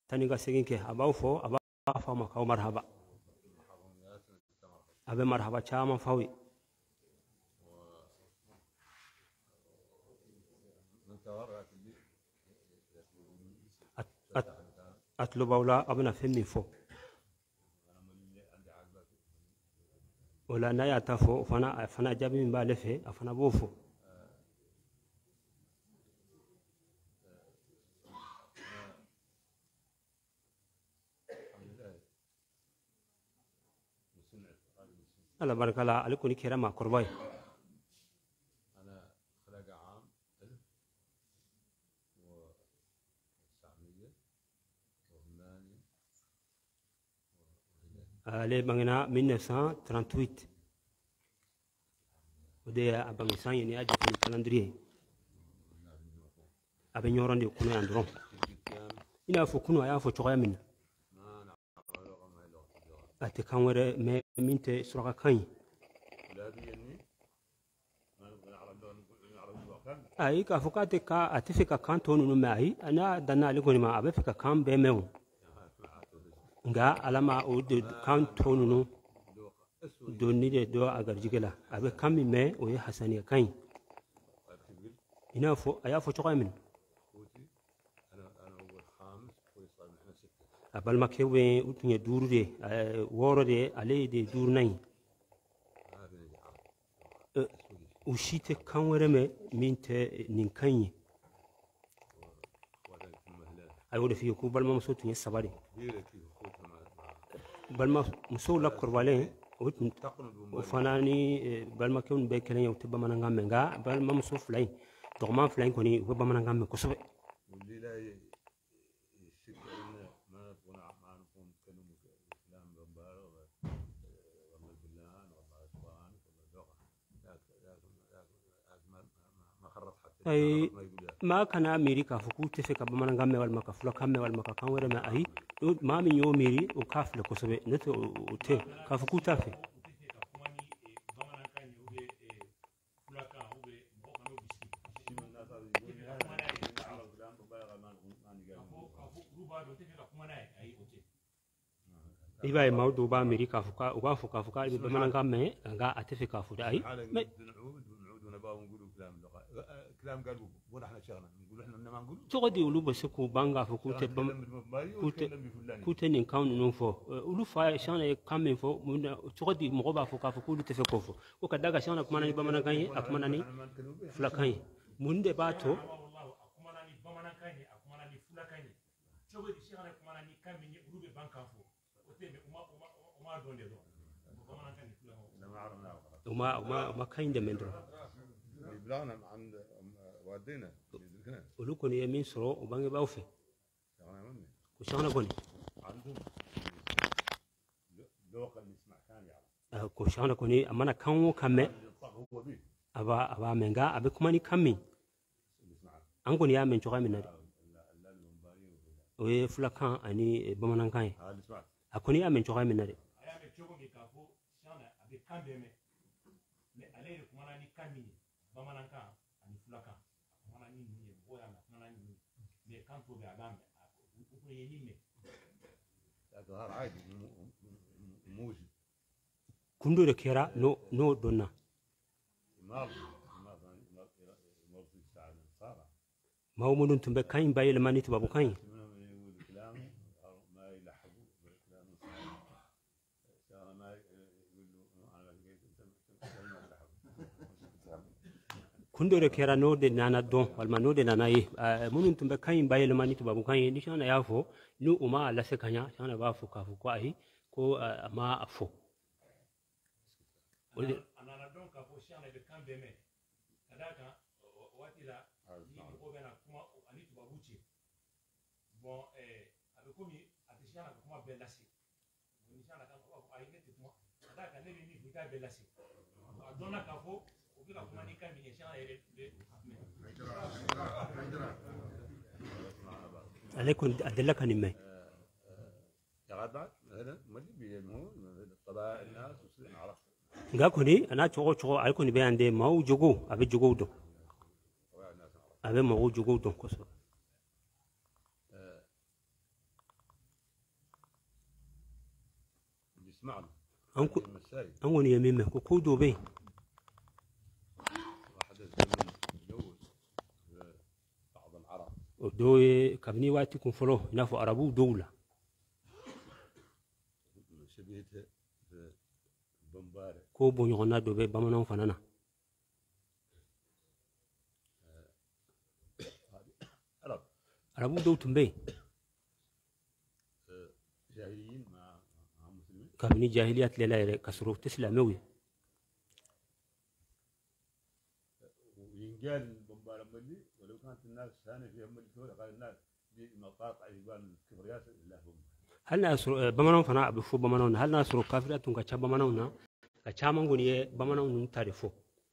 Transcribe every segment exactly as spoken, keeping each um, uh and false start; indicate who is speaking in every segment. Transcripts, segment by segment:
Speaker 1: tani ga segin ke abaw fo aba fa ma kaw marhaba abe marhaba chama fawi أطلب أولا أبنا فمي فو ولا نايا تفو فنا فنا جابي من بالفه أفنا بوفو الله بارك الله عليكم كرامة قرباي
Speaker 2: أنا خلق عام ألف وتسعمية وثمانية
Speaker 1: عليه بعنانا mille neuf cent trente-huit ودي أبغى إنسان يعني أجي في الكالندريه أبي نوران دي كونو يندرون إنا فكونو يا فوتشوغا من أتكلم ورا ما مينت سرقة كاين أي كافوكات كا أتفق كان تونو معي أنا دنا لقوني ما أبي فيك كان بيمو nga alama o de kan tonu doni de do agar jigela abe kammi me o ya hasani kan ina fo aya fo choqa min abal makewe utunye duru de woro de ale de duru nay o shite kan were me minte nin kanyi ayo de fi ko bal mam so tunye sabari balma muso la korwalen o fanani balma kun be kelen yow tibba mananga menga balma muso flay dogma flay koni o ba mananga me kosobe
Speaker 2: والليله يشك ان ما نكون ما نكون كلمه الاسلام بمبارغ والله بالله والله سبحانك والله ما خرط حتى
Speaker 1: اي ما كان امريكا فكوت تفك ba mananga me wal maka flo kamme wal maka kan were ma ay ma min yo miri o kafle kosobe neto o te kafukuta fe iba e mawdo ba amerika fuka o ba fuka fuka be mananga me nga atefika fuda ay
Speaker 2: نعود ونعود ونبغى نقول كلام لغه كلام قالوا مو احنا شغلنا نقول احنا ما نقول
Speaker 1: تغدي ولو بسكو بانغا فكوت كوت كوت نين كاون نون فو ولو فا شان كامين فو تغدي مغبا فوكا فكول تفكو فو وكداغا شان كمان ني بمنا كاي اكمان ني فلاكاي موندي باتو
Speaker 3: akumana ni bamana kanye akumana ni fula kanye chogo di shara akumana ni kamenye urube banka fo oteme uma uma uma donde do bamana kanye fula
Speaker 2: ما عرفنا
Speaker 1: وما وما ما كاين دمندرو
Speaker 2: بلانا عند والدينا
Speaker 1: ولو كون يمين سرو وبانغي باوفي
Speaker 2: شغلنا مني
Speaker 1: وشغنا كوني
Speaker 2: عندهم لوقا اللي يسمع كان يعرف
Speaker 1: ko shana ko ni amana kanwo kamme aba aba menga abe kuma ni kammi an ko ni ya men choga min na we fula kan ani bamanan kan akoni ya men choga min na de
Speaker 3: aya me chogo mi kafo shana abe kambe me me ale kuma ni kammi bamanan kan ani fula kan kuma ni ni boya na kuma ni me kan to be adame ko yeni me
Speaker 2: ظهر عادي موجي
Speaker 1: kundo de kera no no donna ما هو من تنبه كاين باي لما نيت بابو كاين kundo de kera no de nana don walma no de nana yi mun tun be kayin baye le mani to babu kayin ni shana yafo nu uma la se kanya shana ba fu ka fu ko ai ko ma afo
Speaker 3: ana don ka fo shana be kambe me kadaka watila ni ko be na kuma ani to babu ci bon eh abe komi ati shana kuma be lasi ni shana ka ko ai ne ti kuma kadaka ne ni ni ka be lasi adona ka fo
Speaker 1: عليكم أدلك عن ما
Speaker 2: هذا هذا ما اللي بيمو الطبائع الناس نعرف
Speaker 1: غاكوني أنا تشوغو تشوغو عليكم بيان دي ماو جوجو أبي جوجو دو أبي ماو جوجو دو كوسو
Speaker 2: اسمعنا
Speaker 1: أنكو
Speaker 2: المسائل
Speaker 1: أنكو يمين كو كو دوبي
Speaker 2: واحد الزمن يتجوز بعض العرب
Speaker 1: دو كابني واتي كون فلو نافو عربو دولة
Speaker 2: شبيهته بمبارك
Speaker 1: كو بو يغنا دوبي بامانو فنانا
Speaker 2: عرب
Speaker 1: عربو دو تنبي
Speaker 2: جاهليين مع مع مسلمين
Speaker 1: كابني جاهليات لا كسرو تسلاموي
Speaker 2: وينقال البمبارة ملي ولو كانت الناس ثانية فيها ملي تقول قال الناس دي مقاطع يبان الكبريات لا هم
Speaker 1: هل ناسرو بامانو فنا بفو بامانو هل ناسرو كافرات تونكا تشا بامانو نا كاما غوني بامانو نون تاريفو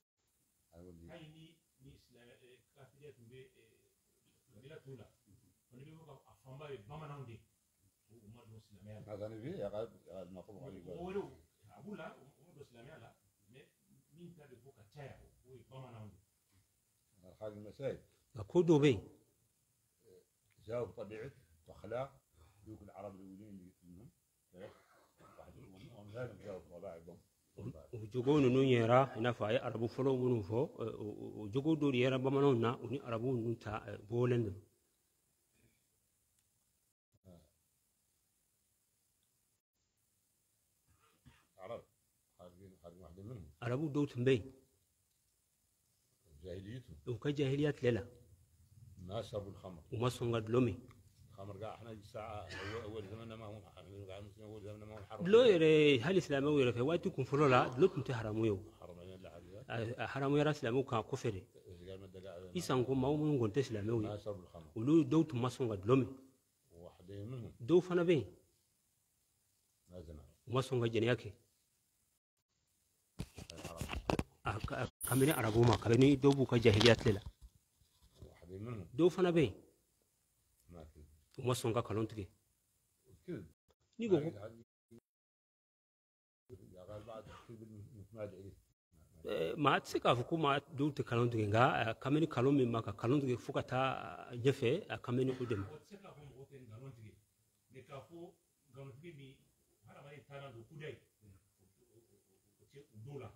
Speaker 2: هذا نبي يا قاد المطلوب عليه
Speaker 3: ولو عبولا ومدو اسلامي لا مين تاريفو كتشايا وبامانو
Speaker 2: هذه المسائل
Speaker 1: كو دوبي
Speaker 2: جاوب طبيعة واخلاق ذوك العرب الاولين اللي منهم واحد منهم هذا جاوب طبائعهم
Speaker 1: وجوغو نونو يرا نافا اي عربو فلو منو فو وجوغو دور يرا بامانو نا وني عربو نون تا بولند
Speaker 2: عرب هذه هذه واحدة منهم
Speaker 1: عربو دو تنبي
Speaker 2: جاهليتهم
Speaker 1: وكجاهليات لا
Speaker 2: ما شربوا الخمر
Speaker 1: وما صنغد لومي
Speaker 2: الخمر قاعد احنا ساعة اول اول زماننا ما هو قاعد مسلم اول زماننا ما هو حرام
Speaker 1: لو يري هل اسلامي يري في وقت يكون فلولا دلوت انت حرامو
Speaker 2: حرام لا عادي
Speaker 1: حرامو يرا اسلامو كان كفري
Speaker 2: قال ما دقا
Speaker 1: يسانكو ما هو من كنت اسلامي
Speaker 2: ما شربوا الخمر
Speaker 1: ولو دوت ما صنغد لومي
Speaker 2: واحدة منهم
Speaker 1: دو فنا بين
Speaker 2: ما زنا
Speaker 1: وما صنغد جنياكي
Speaker 2: العرب
Speaker 1: كاميني عربو ما كاميني دو بوكا جاهليات لا
Speaker 2: واحدة منهم
Speaker 1: دو فنا بين
Speaker 2: ما كذب
Speaker 1: وما صنغا كالونتكي
Speaker 2: كذب
Speaker 1: نيغو
Speaker 2: يا قال بعد كذب متمادع ليه
Speaker 1: ما تسكا فكو ما دو تكالونتكي غا كاميني كالومي ما كالونتكي فوكاتا جفه كاميني قدم
Speaker 3: وتسكا فم غوتين غالونتكي نكافو غالونتكي مي هذا ما يتانا دو كوداي دولا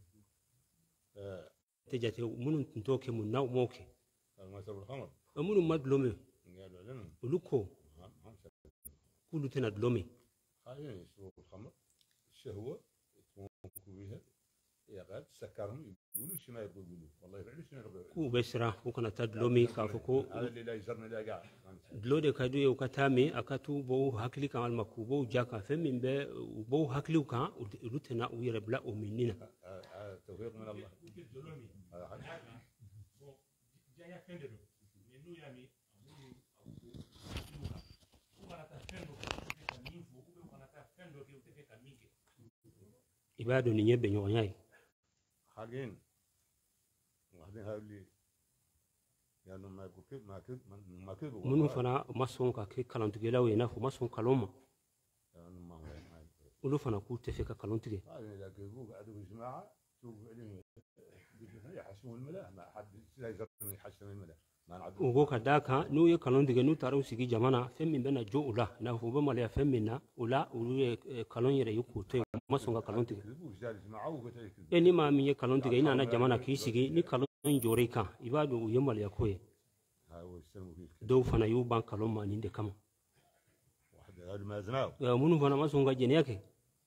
Speaker 1: تجاتي منو نتوكي من ناو موكي
Speaker 2: ما شربوا الخمر
Speaker 1: منو ماد لومي
Speaker 2: قالوا لنا
Speaker 1: ولوكو كلو تنا دلومي
Speaker 2: خلينا يشربوا الخمر الشهوة يتمكوا بها يا قال سكرهم يقولوا شي ما يقولوا والله يفعلوا شنو يقولوا
Speaker 1: كو بسرا وكنا تدلومي كافكو
Speaker 2: هذا اللي لا يجرنا لا قاعد
Speaker 1: دلو de kadu yo katami akatu bo hakli kan almaku bo jaka femin be bo hakli kan rutena u yere bla o minina
Speaker 2: هذا توفيق من الله هذا حق
Speaker 3: جايا فندو منو يامي ibado ni nyebe nyonyai
Speaker 2: حاجين واحدين هاي اللي يعني ما يقول كيف ما كيف ما كيف
Speaker 1: منو فنا mason ka ke kalantuge lawe na fu mason kaloma
Speaker 2: يعني ما هو هاي
Speaker 1: ulu fana ku tefeka kalantuge
Speaker 2: هذا إذا كيفوا قعدوا في جماعة شوف عليهم يحسون الملاح ما حد لا يقدر يحسن الملاح ما نعد
Speaker 1: ugo kadaka nu ye kalantuge nu taru sigi jamana femmin bena jo ula na fu ba mala femmina ula ulu ye kalon yere yuku te mason ka kalantuge
Speaker 2: كذبوا جالس معه وقتل
Speaker 1: eni ma mi ye kalantuge ina na jamana ki sigi ni kalon jore kan ibado yemal yakoye
Speaker 2: هاي هو يستلموا فيه
Speaker 1: do fana yu ban kaloma ni de kama
Speaker 2: واحد هذا ما زناو
Speaker 1: munu fana mason ka jene yake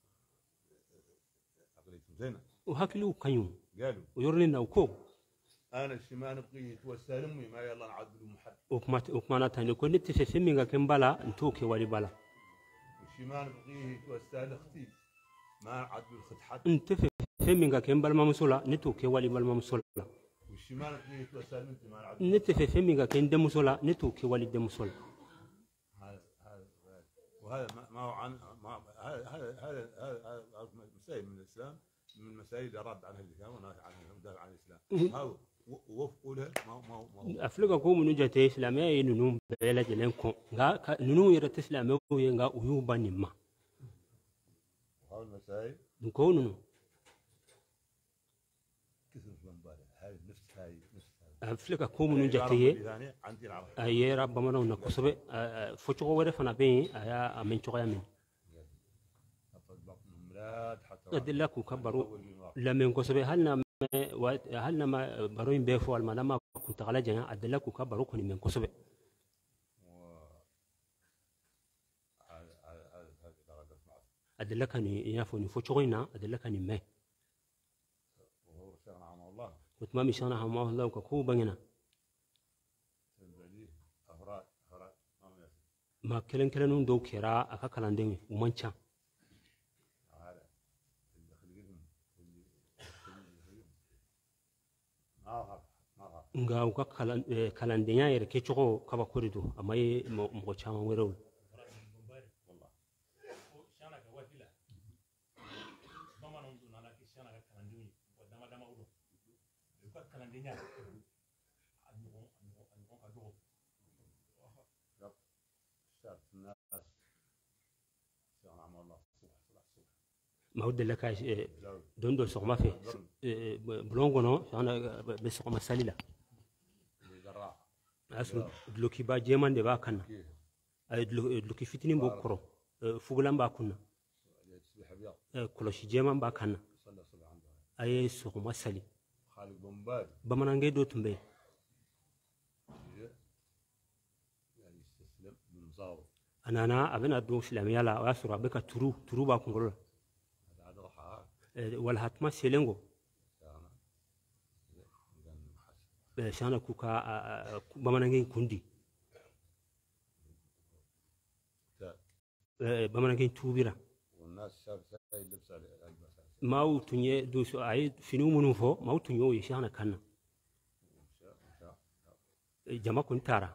Speaker 2: عقليتهم زينة
Speaker 1: o haklu kanyu
Speaker 2: قالوا
Speaker 1: o yorni na ko
Speaker 2: أنا الشما نبقي توسل أمي ما يلا نعدل محد
Speaker 1: okuma okuma tani ko niti fe femminga kembala ntoke wali bala
Speaker 2: الشما نبقي توسل أختي ما نعدل الخد حد
Speaker 1: ntefe femminga kembala mamsola nitoke wali bal mamsola
Speaker 2: والشما نبقي توسل أنت ما نعدل
Speaker 1: nitefe femminga kende musola nitoke wali de musola
Speaker 2: هذا هذا وهذا ما ما هو عن ما هذا هذا هذا هذا مسائل من الإسلام من المسائل اللي رد عنها الإسلام ونهى عنها ودافع عن الإسلام هذا وفقوا له ما ما ما
Speaker 1: afrika ko munu jate islamia ye nunu bela jelen ko nga nunu yere islamia ko ye nga uyu banimma
Speaker 2: وهذه المسائل
Speaker 1: ko nunu
Speaker 2: كثر من بالها هاي نفس هاي نفس
Speaker 1: afrika ko munu jate ye
Speaker 2: ثاني عندي العرب
Speaker 1: aye rabbamana na kusobe focho wore fana be aya amen choya men
Speaker 2: أطلق بطنهم بلاد حتى
Speaker 1: أدلك وكبروا لما ينقصوا هلنا هلنا ما بروين بيفو المنام كنت على جنا أدلك وكبروا كوني من قصبة أدلك أني يافوني فوتشوينا أدلك أني ما
Speaker 2: وهو شغنا عم الله
Speaker 1: وتما مشان عم الله وككو بينا
Speaker 2: أفراد أفراد
Speaker 1: ما كلن كلن دو كرا أكا كلن دين ومنشا nga uka kalan kalandenya yere ke choko kaba korido amai mo chama werol ما ود لك دون دو سوما في بلونغونو انا بسوما ساليلا اسو دلوكي با جيمان دي با كان اي دلوكي فيتني بوكرو فوغلان با كنا كلوشي جيمان با كان اي سوما سالي
Speaker 2: خالد بمبار
Speaker 1: بمنانغي دو تمبي
Speaker 2: يعني استسلم بمزاو
Speaker 1: انا انا ابنا دو اسلامي يلا واسرا بك ترو ترو با كونغول ولا هاتما سيلينغو شانا كوكا بمانغين كوندي بمانغين توبيرا
Speaker 2: والناس شاف ساي لبس على
Speaker 1: ما هو تنيه دوسو اي فينو منوفو ما هو تنيو يشانا كان جما كنتارا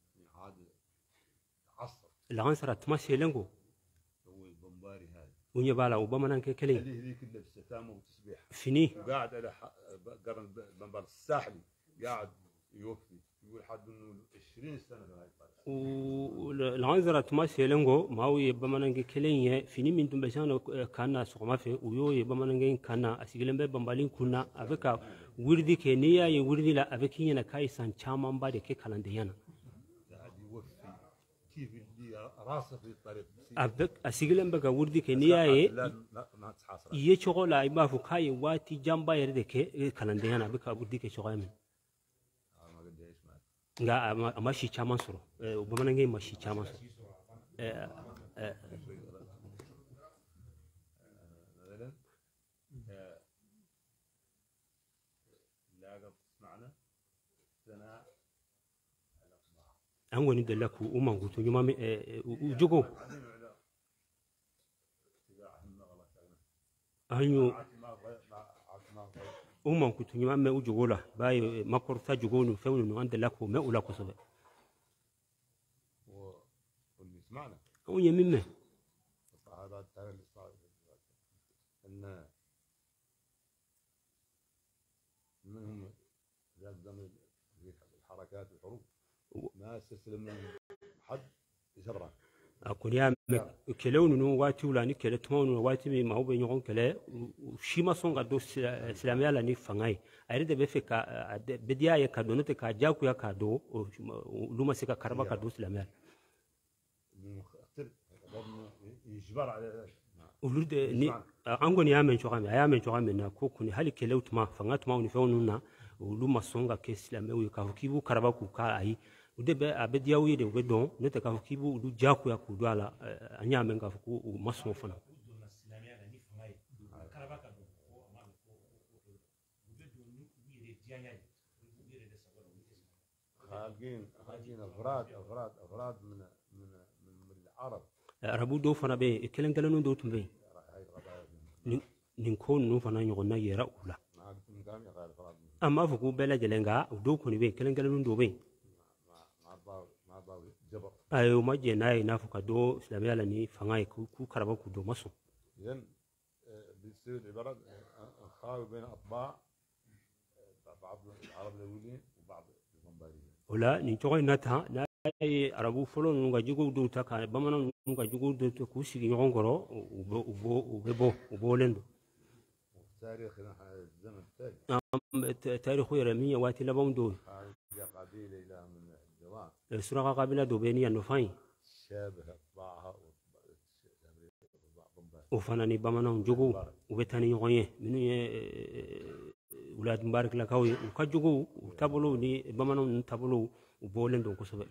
Speaker 2: عصر
Speaker 1: العنصر تما سيلينغو
Speaker 2: هو البمباري هذا
Speaker 1: وني بالا وبمانغ كلين
Speaker 2: هذيك اللي بالستامه وتسبيح
Speaker 1: فيني
Speaker 2: وقاعد على قرن بمبار الساحلي قاعد يوفي يقول حد انه عشرين سنه هاي
Speaker 1: والعنصر تما سيلينغو ما هو بمانغ كلين فيني من دون بشان كان سوما في ويو بمانغ كان اسيغلن بمبالين كنا افكا وردي كنيا يوردي لا افكي ينا كاي سان تشامان با دكي كالانديانا
Speaker 2: قاعد يوفي كيف اللي راسه في الطريق
Speaker 1: أبك أسيغلن بقى وردي كنياي
Speaker 2: لا لا ما تحاصر
Speaker 1: يشغل لا ما فكاي واتي جنبا يردك كالانديانا بك وردي كشغل من
Speaker 2: ما قد ايش ما
Speaker 1: لا ما ماشي chaman soro وبمنغي ماشي chaman soro
Speaker 2: مثلا لا قد تسمعنا سنة
Speaker 1: an wani da laku umman gutu yuma ujugo anyo umman gutu yuma me ujugo la bay makor ta jugo no fewno no ande laku me ula ko sobe
Speaker 2: واللي سمعنا
Speaker 1: او يممه
Speaker 2: هذا التاريخ اللي صار ان منهم قدام الحركات والحروب ما استسلم لهم حد جبران
Speaker 1: أكون يا كلون نو واتي ولا نكلة تمون واتي مي ما هو بينيون كلة وشي ما صنع دو سلامي على نيف فناي أريد بفك بديا يكادو نت كاجاكو يكادو لما سكا كربا كادو سلامي
Speaker 2: يجبر على
Speaker 1: ولود ني أنغون يا من شو يا من شو من كوكوني هالي كلة تما فنات ما ونفعوننا ولما صنع كسلامي ويكافكيبو كربا كوكا أي udebe abedia wi de wedon nete ka fukibu du jaku ya kudwala anya menga fuku maso fana
Speaker 2: خالقين خالقين افراد افراد افراد من من من العرب
Speaker 1: arabu do fana be kelen kelen do tumbe nin ko no fana nyogona yera ula amma fuku bela jelenga do ko ni be kelen kelen do be ayo maje nayi nafuka do islamiyya la ni fangai ku karaba ku do maso
Speaker 2: idan بتصير العبارات خاوي بين اطباع بعض العرب الاولين وبعض البمباريين
Speaker 1: ولا ni toy nata na arabu folo nga jugo do ta ka bamana nga jugo do to ku sigi ngongoro ubo ubo ubo ubo lendo
Speaker 2: تاريخنا الزمن التالي
Speaker 1: تاريخ يرمية واتي لبون دو
Speaker 2: قبيلة إلى من الجوان
Speaker 1: السرقة قبيلة دو بيني النفاين
Speaker 2: شابه أطباعها
Speaker 1: وفناني بمانون جوجو وبتاني يغني منو ي ولاد مبارك لكاوي وكجوجو وتابلو ني بمانون تابلو وبولن دون كسبه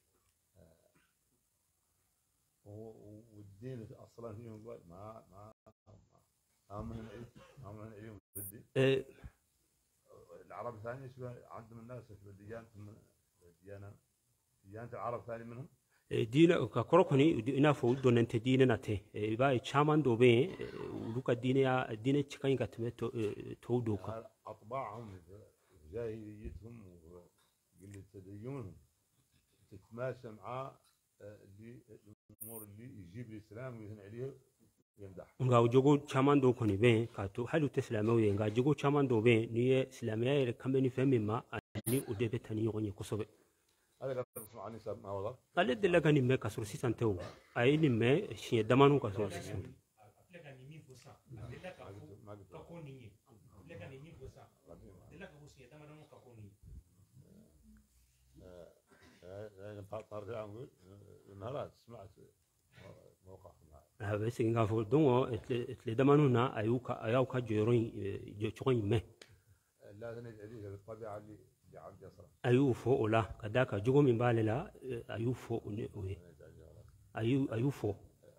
Speaker 2: والدين اصلا فيهم ما ما هم من هم من عليهم بالدين العرب ثاني عندهم الناس في الديانه الديانه ديانه العرب ثاني منهم
Speaker 1: دين ككروكني ina fo don ente dine na te ba chaman do be luka dine ya dine chikan ga tme to to do ka
Speaker 2: اطباعهم جاهليتهم وقله تدينهم تتماشى مع الامور اللي يجيب الاسلام ويهن عليه ويمدح
Speaker 1: nga jogo chaman do koni be ka to halu islamawi nga jogo chaman do be ni islamiya re kameni femi ma ni udebe tani yoni kosobe
Speaker 2: هذا لا تسمع عن نسب ما وضع
Speaker 1: قال لي لك اني ما كسر سيسان تو اي ني ما شي دمانو كسر سيسان
Speaker 3: لك اني مين فوسا لك كوني لك اني مين فوسا لك فوسي دمانو كوني
Speaker 2: انا طارق نقول نهارات سمعت موقع
Speaker 1: ها بس ان غافو دون اتلي دمانو نا ايوكا ايوكا جيروين جوين ما
Speaker 2: لا تنجي الطبيعه اللي
Speaker 1: ayu fo ola kadaka jugo min balela ayu fo ayu ayu fo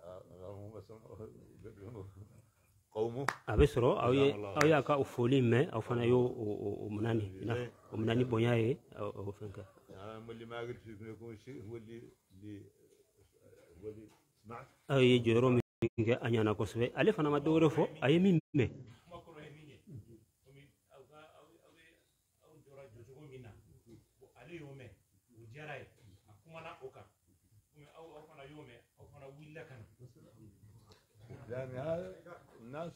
Speaker 2: قومه
Speaker 1: abesro awi awi ka ufoli me afana yo munani na munani bonyaye o fenka
Speaker 2: انا اللي ما قلت يكون شيء هو اللي اللي هو اللي سمعت
Speaker 1: ay joro mi nge anyana ko sbe ale fana ma dore fo ay min me
Speaker 2: لأن هذا الناس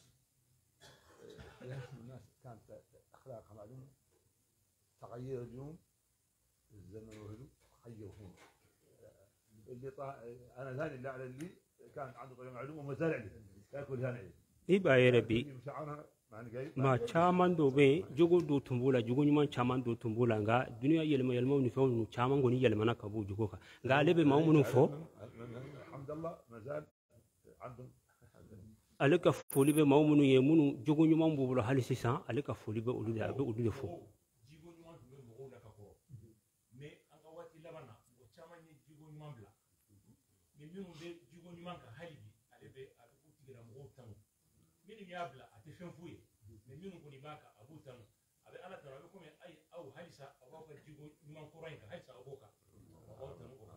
Speaker 2: الناس كانت أخلاقها معلومة تغير اليوم الزمن وهدوء تغير هنا اللي طا... أنا ثاني اللي على اللي كان عنده طريقة معلومة وما زال عليه ياكل ثاني عليه
Speaker 1: إيبا يا ربي ما chaman do be jogo do tumbula jogo nyuma chaman do tumbula nga dunia yelma yelma ni fo no chaman goni yelma na kabu jogo ka nga lebe ma munu fo
Speaker 2: alhamdulillah ma zal عندهم
Speaker 1: aleka foli be ma munu ye munu jogo nyuma mbubulo halisi sa aleka foli be ulu da be ulu fo
Speaker 3: jigo nyuma be mo la ka ko me anga wati labana o chaman ni jigo nyuma bla me minu be jigo nyuma ka halibi alebe abu tigira mo tanu mini ya bla ate fenfuye me minu ko ni baka abu tanu abe ala tara be ko me ay aw halisa abu ka jigo nyuma ko ranka halisa abu ka abu tanu ko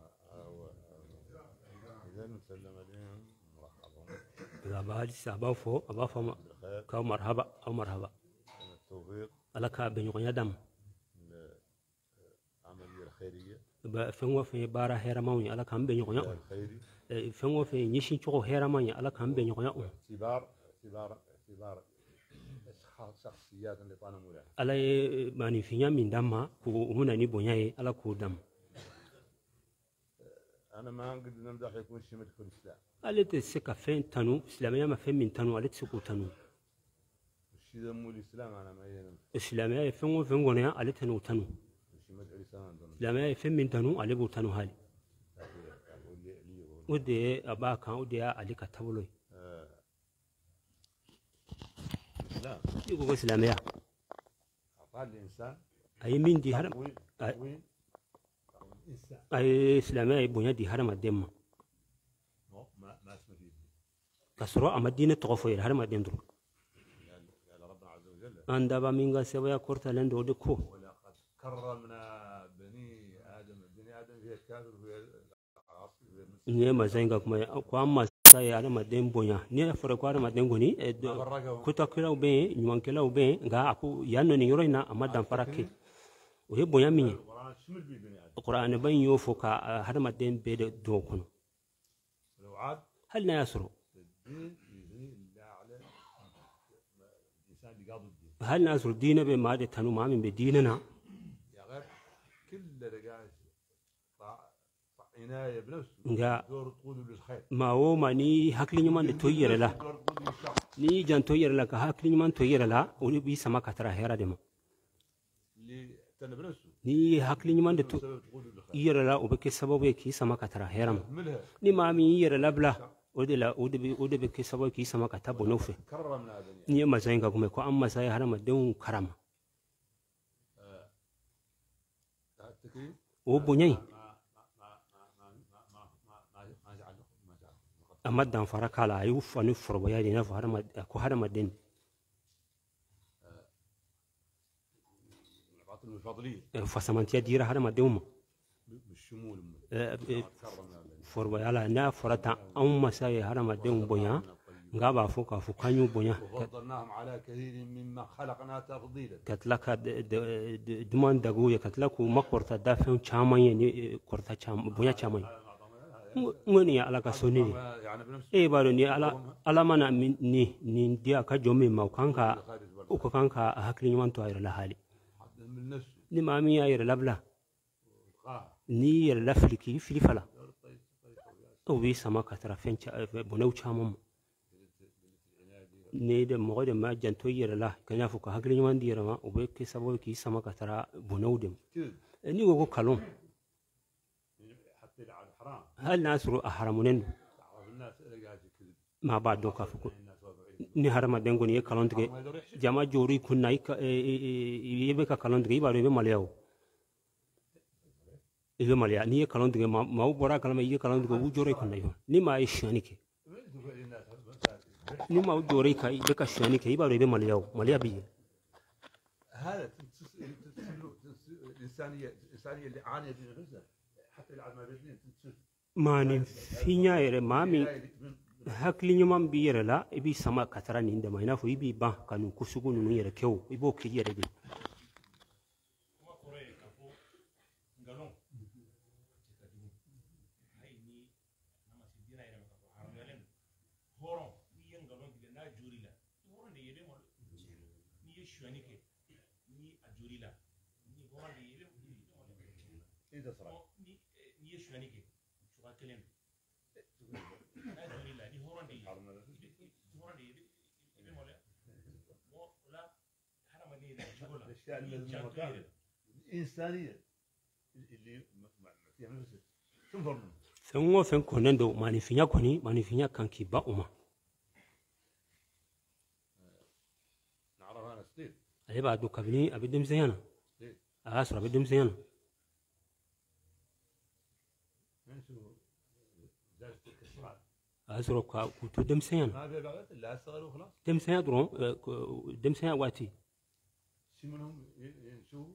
Speaker 2: اذا نسلم عليهم
Speaker 1: إذا بعد سبب فو أبا فما كاو مرحبا أو مرحبا
Speaker 2: التوفيق
Speaker 1: على كاب يقول يدم
Speaker 2: العملية الخيرية
Speaker 1: فهو في بارا هرماني على كام بيني قناة فهو في نيشين شو هرماني على كام بيني قناة
Speaker 2: اعتبار اعتبار اعتبار شخصيات اللي طانوا مولاها
Speaker 1: على ماني فيا من دم ومنا نبونيا على كودم
Speaker 2: أنا ما أقدر نمدح يكون شيء مدخل الإسلام.
Speaker 1: قالت السكة فين تنو إسلامية ما فين من تنو قالت سكو تنو.
Speaker 2: الشيء ذا مو الإسلام أنا ما ينم.
Speaker 1: إسلامية فين وفين قناة قالت تنو تنو.
Speaker 2: الشيء مدخل الإسلام.
Speaker 1: إسلامية فين من تنو قالت بو تنو هالي. ودي أباك ودي عليك تبلوي.
Speaker 2: الإسلام.
Speaker 1: يقول إسلامية.
Speaker 2: أعطاه الإنسان.
Speaker 1: أي من دي هرم. أي إسلامي بنيا دي هرم الدم.
Speaker 2: ما ما اسمه فيه.
Speaker 1: كسروا أما الدين تغفير هرم الدم درو.
Speaker 2: قال ربنا عز وجل.
Speaker 1: أن دابا مين قال سويا كورتا لندو دكو.
Speaker 2: ولقد كرمنا بني آدم بني آدم فيه الكافر وفيه العاصي.
Speaker 1: نعم زينك كم كم ساي هرم الدم بنيا. نعم فرق هرم الدم غني. كتا كلا وبين نيوان كلا وبين غا أكو يانو نيروينا أما دم فرقي. وهي بنيا مين. القرآن بين يوفك هذا ما دين بيد دوكن. هل ناسرو؟ هل ناسرو دينا بما ده تنو ما من بديننا؟
Speaker 2: يا غير كل رجال عناية بنفسه. دور طول للخير. ما
Speaker 1: هو ماني هكلي نمان توير لا. ني جان توير لا كهكلي نمان توير لا ولي بيسمع كتره هيرا دم. ni hakli nyumande to yere la o beke sababu ki sama katara heram ni mami yere la bla odela odebi odebi ke sabo ki sama ka tabo no fe
Speaker 2: كرمنا بني
Speaker 1: ni ma sai ga kuma ko amma sai harama den karama
Speaker 2: التكريم
Speaker 1: o bonyai
Speaker 2: ما ما ما ما ما ما ما ما جعل ما جعل
Speaker 1: amma dan fara kala ayu fani forbo ya dina harama ko harama den
Speaker 2: العطل الفضلية
Speaker 1: fasamantiya dira harama den
Speaker 2: بالشمول كرمنا بني
Speaker 1: forbo yala na forata an masai harama den bonya ngaba fo ka fo kanyu bonya
Speaker 2: وفضلناهم على كثير مما خلقنا تفضيلا
Speaker 1: katlaka duman dagu ya katlaku makorta da fen chaman ye ni korta cham bonya chaman ngoni ya alaka soni
Speaker 2: يعني بنفس
Speaker 1: e baro ni ala ala mana ni ni dia ka jomi ma kanka uko kanka hakli man to ayra la hali
Speaker 2: من نفسه
Speaker 1: ni ma mi ayra labla
Speaker 2: غاه
Speaker 1: ni yar lafliki fili fala o wi sama katara fen cha bonaw chamam ne da mo da ma janto yar la kanya fu ka hakli man dira ma o be ke sabo ki sama katara bonaw dem
Speaker 2: كذب
Speaker 1: ni go kalon
Speaker 2: حتى على الحرام
Speaker 1: hal nasru ahramunen
Speaker 2: تعرف الناس اللي قاعد كذب
Speaker 1: ma ba do ka fu
Speaker 2: الناس واقعين
Speaker 1: ni harama dengo ni kalon tige
Speaker 2: ما يقدر يحشي
Speaker 1: jama jori kunna yebe ka kalon tige ba be malyaw ibe malya ni kalon tige ma ma bora kalama yi kalon tige bu jori kunna yo ni ma yi shani ke ni ma jori ka ibe ka shani ke ba be malyaw malya bi
Speaker 2: هذا الإنسانية الإنسانية اللي عانيت من نفسها حتى اللي عاد ما بيدين
Speaker 1: ma ni finya yere ma mi hakli nyuma bi yere la ibi sama katara ni ndema ina fo ibi ba kanu kusugu nu yere kew ibo ki yere bi
Speaker 3: kuma kɔrɔ ye k'a fɔ nkalon cɛ ka jugu hali ni n'a ma se diinɛ yɛrɛ ma k'a fɔ haramuyalen don hɔrɔn n'i ye nkalon tigɛ n'a jori la hɔrɔn de ye bɛ malo n'i ye suyani kɛ ni a jori la ni hɔrɔn de ye bɛ malo
Speaker 2: إذا صار
Speaker 3: ni n'i ye suyani kɛ cogoya kelen don n'a jori la ni hɔrɔn de ye hɔrɔn de ye i bɛ maloya bon o la hadamaden yɛrɛ cogo la
Speaker 2: الأشياء
Speaker 3: n'i
Speaker 2: اللي
Speaker 3: janto yɛrɛ
Speaker 2: الإنسانية اللي فيها نفسها تنفر منه
Speaker 1: fen wo fen konen do ma ni finya koni ma ni finya kan ki ba uma
Speaker 2: نعرف أنا ستيل
Speaker 1: ale ba do kabini abidim zeyana
Speaker 2: ستيل
Speaker 1: asra abidim zeyana
Speaker 2: من شو جالس الكسرات
Speaker 1: asro ka kuto dem zeyana
Speaker 2: ما في بعد لا أشتغل وخلاص
Speaker 1: dem zeya dron dem zeya wati
Speaker 2: شي منهم يشوف